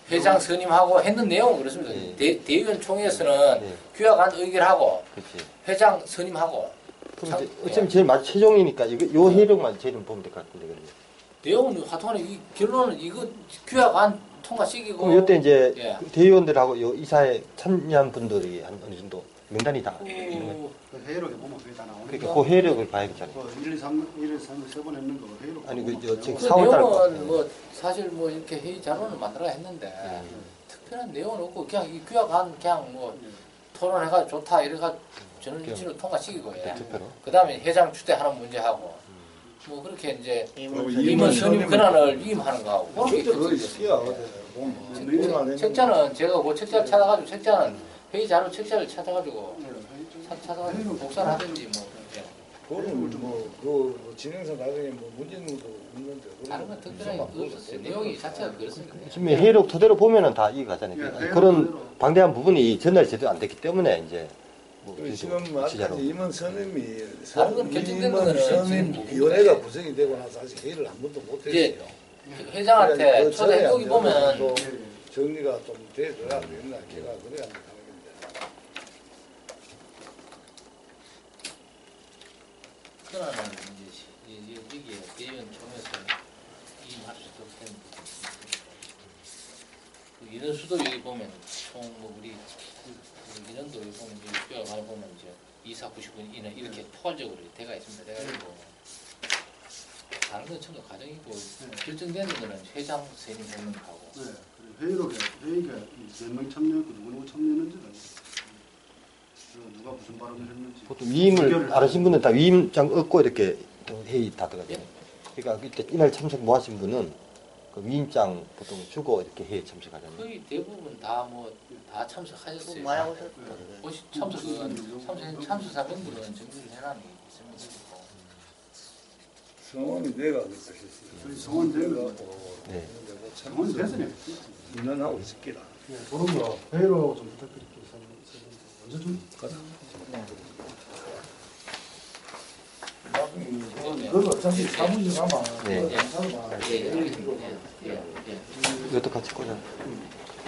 Speaker 6: 회장 선임하고 했는 내용은 그렇습니다.
Speaker 3: 예.
Speaker 6: 대, 대의원 총회에서는
Speaker 3: 예.
Speaker 6: 규약안 의결하고
Speaker 3: 그렇지.
Speaker 6: 회장 선임하고
Speaker 3: 그럼
Speaker 6: 참-
Speaker 3: 이제 어차피 제일 마지 최종이니까 이거 요 해력만 제일 보면 될 것 같은데 그러면.
Speaker 6: 내용은 하여튼간에 이 결론은 이거 규약안 통과시키고
Speaker 3: 그럼 이때 이제
Speaker 6: 예.
Speaker 3: 대의원들하고 요 이사에 참여한 분들이 한 어느 정도 명단이 다 있는 거죠.
Speaker 6: 그,
Speaker 1: 그 회의록에 보면 그게 다 나오니까.
Speaker 3: 그러니까 그 해력을 봐야겠잖아요.
Speaker 1: 그 일, 이, 삼, 일, 이, 삼, 세 번 했는 거 회의록.
Speaker 3: 아니, 그
Speaker 1: 보면
Speaker 3: 저
Speaker 1: 그냥
Speaker 3: 지금
Speaker 6: 그
Speaker 3: 사월 달 거.
Speaker 6: 내용은 뭐 사실 뭐 이렇게 회의 자료를 만들어 했는데
Speaker 3: 음.
Speaker 6: 특별한 내용은 없고 그냥 이 규약안 그냥 뭐 토론해가 좋다 이래가 저는
Speaker 3: 그냥
Speaker 6: 일치로 통과시키고 예.
Speaker 3: 투표로.
Speaker 6: 그 다음에 회장 추대하는 문제하고 뭐 그렇게 이제
Speaker 2: 임원
Speaker 5: 임원
Speaker 6: 임원
Speaker 2: 선임.
Speaker 6: 선임
Speaker 5: 선임은-
Speaker 6: 권한을 위임하는 거하고 그렇게
Speaker 5: 그것도 거의
Speaker 6: 끝이죠.
Speaker 5: 시야 어디 보면
Speaker 6: 책자는 제가 그 책자를 찾아가지고 책자는 회의 자료 책자를 찾아가지고
Speaker 1: 네, 회의
Speaker 6: 차- 찾아가지고 복사를 하든지 뭐 예.
Speaker 5: 그거는 뭐그 진행사 나중에 뭐 문제 있는 것도 없는데
Speaker 6: 다른 건 특별하게 없었어요. 내용이 자체가 그렇습니다.
Speaker 3: 지금 해력 토대로 보면은 다 이해가잖아요.
Speaker 1: 예,
Speaker 3: 그-
Speaker 1: 해력
Speaker 3: 그런
Speaker 1: 토대로.
Speaker 3: 방대한 부분이 전달이 제대로 안 됐기 때문에 이제 뭐
Speaker 5: 그 지금
Speaker 3: 지자로.
Speaker 5: 아직까지 임원 선임이
Speaker 6: 다른 건 결정된
Speaker 5: 임원
Speaker 6: 거는
Speaker 5: 선임
Speaker 6: 지금
Speaker 5: 위원회가 구성이 되고 나서 아직 회의를 한 번도 못
Speaker 6: 이제
Speaker 5: 했어요.
Speaker 6: 회장한테
Speaker 5: 그
Speaker 6: 초대
Speaker 5: 전에
Speaker 6: 여기 보면
Speaker 5: 또
Speaker 1: 예, 예.
Speaker 5: 정리가 좀 돼줘야 되나 걔가 그래야 하는 건데.
Speaker 6: 그거는 이제 시- 이- 이- 여기에 대의원 총회에서 임할 수도 없는 그 인원수도 여기 보면 총 뭐 우리 그 인원도 여기 보면 이제 규약 안에 보면 이제 이사구십 분 인원 이렇게 포괄적으로 돼가 있습니다. 돼가지고 다른 건 전부 과정이고 결정되는 거는 회장 선임 되는 거하고
Speaker 1: 네, 그리고 회의록에 회의가 몇 명 참여했고 누구 누구 참여했는지가 그리고 누가 무슨 발언을 했는지.
Speaker 3: 보통 위임을
Speaker 1: 의견을
Speaker 3: 알으신 분은 다 위임장 얻고 이렇게 또 회의 다 들어가요. 그러니까 그때 이날 참석 못 하신 분은 그 위임장 보통 주고 이렇게 회의 참석하잖아요.
Speaker 6: 거의 대부분 다 뭐 다 참석하셨어요.
Speaker 2: 많이 오셨다.
Speaker 6: 혹시 참석은 참석 참석사 명들은 정리를 해놨는 게 있습니다.
Speaker 5: 성원이 내가 그랬다 싶어요.
Speaker 1: 저희 성원 되면
Speaker 3: 네.
Speaker 1: 성원 됐으면
Speaker 5: 인원하고 있을기라.
Speaker 1: 네, 그런 거 회의록 좀 부탁드릴게요. 언제 좀 가자.
Speaker 5: 그거 어차피 사무실 가면
Speaker 3: 네.
Speaker 6: 예, 예, 예, 예, 예.
Speaker 3: 이것도 같이 꽂아.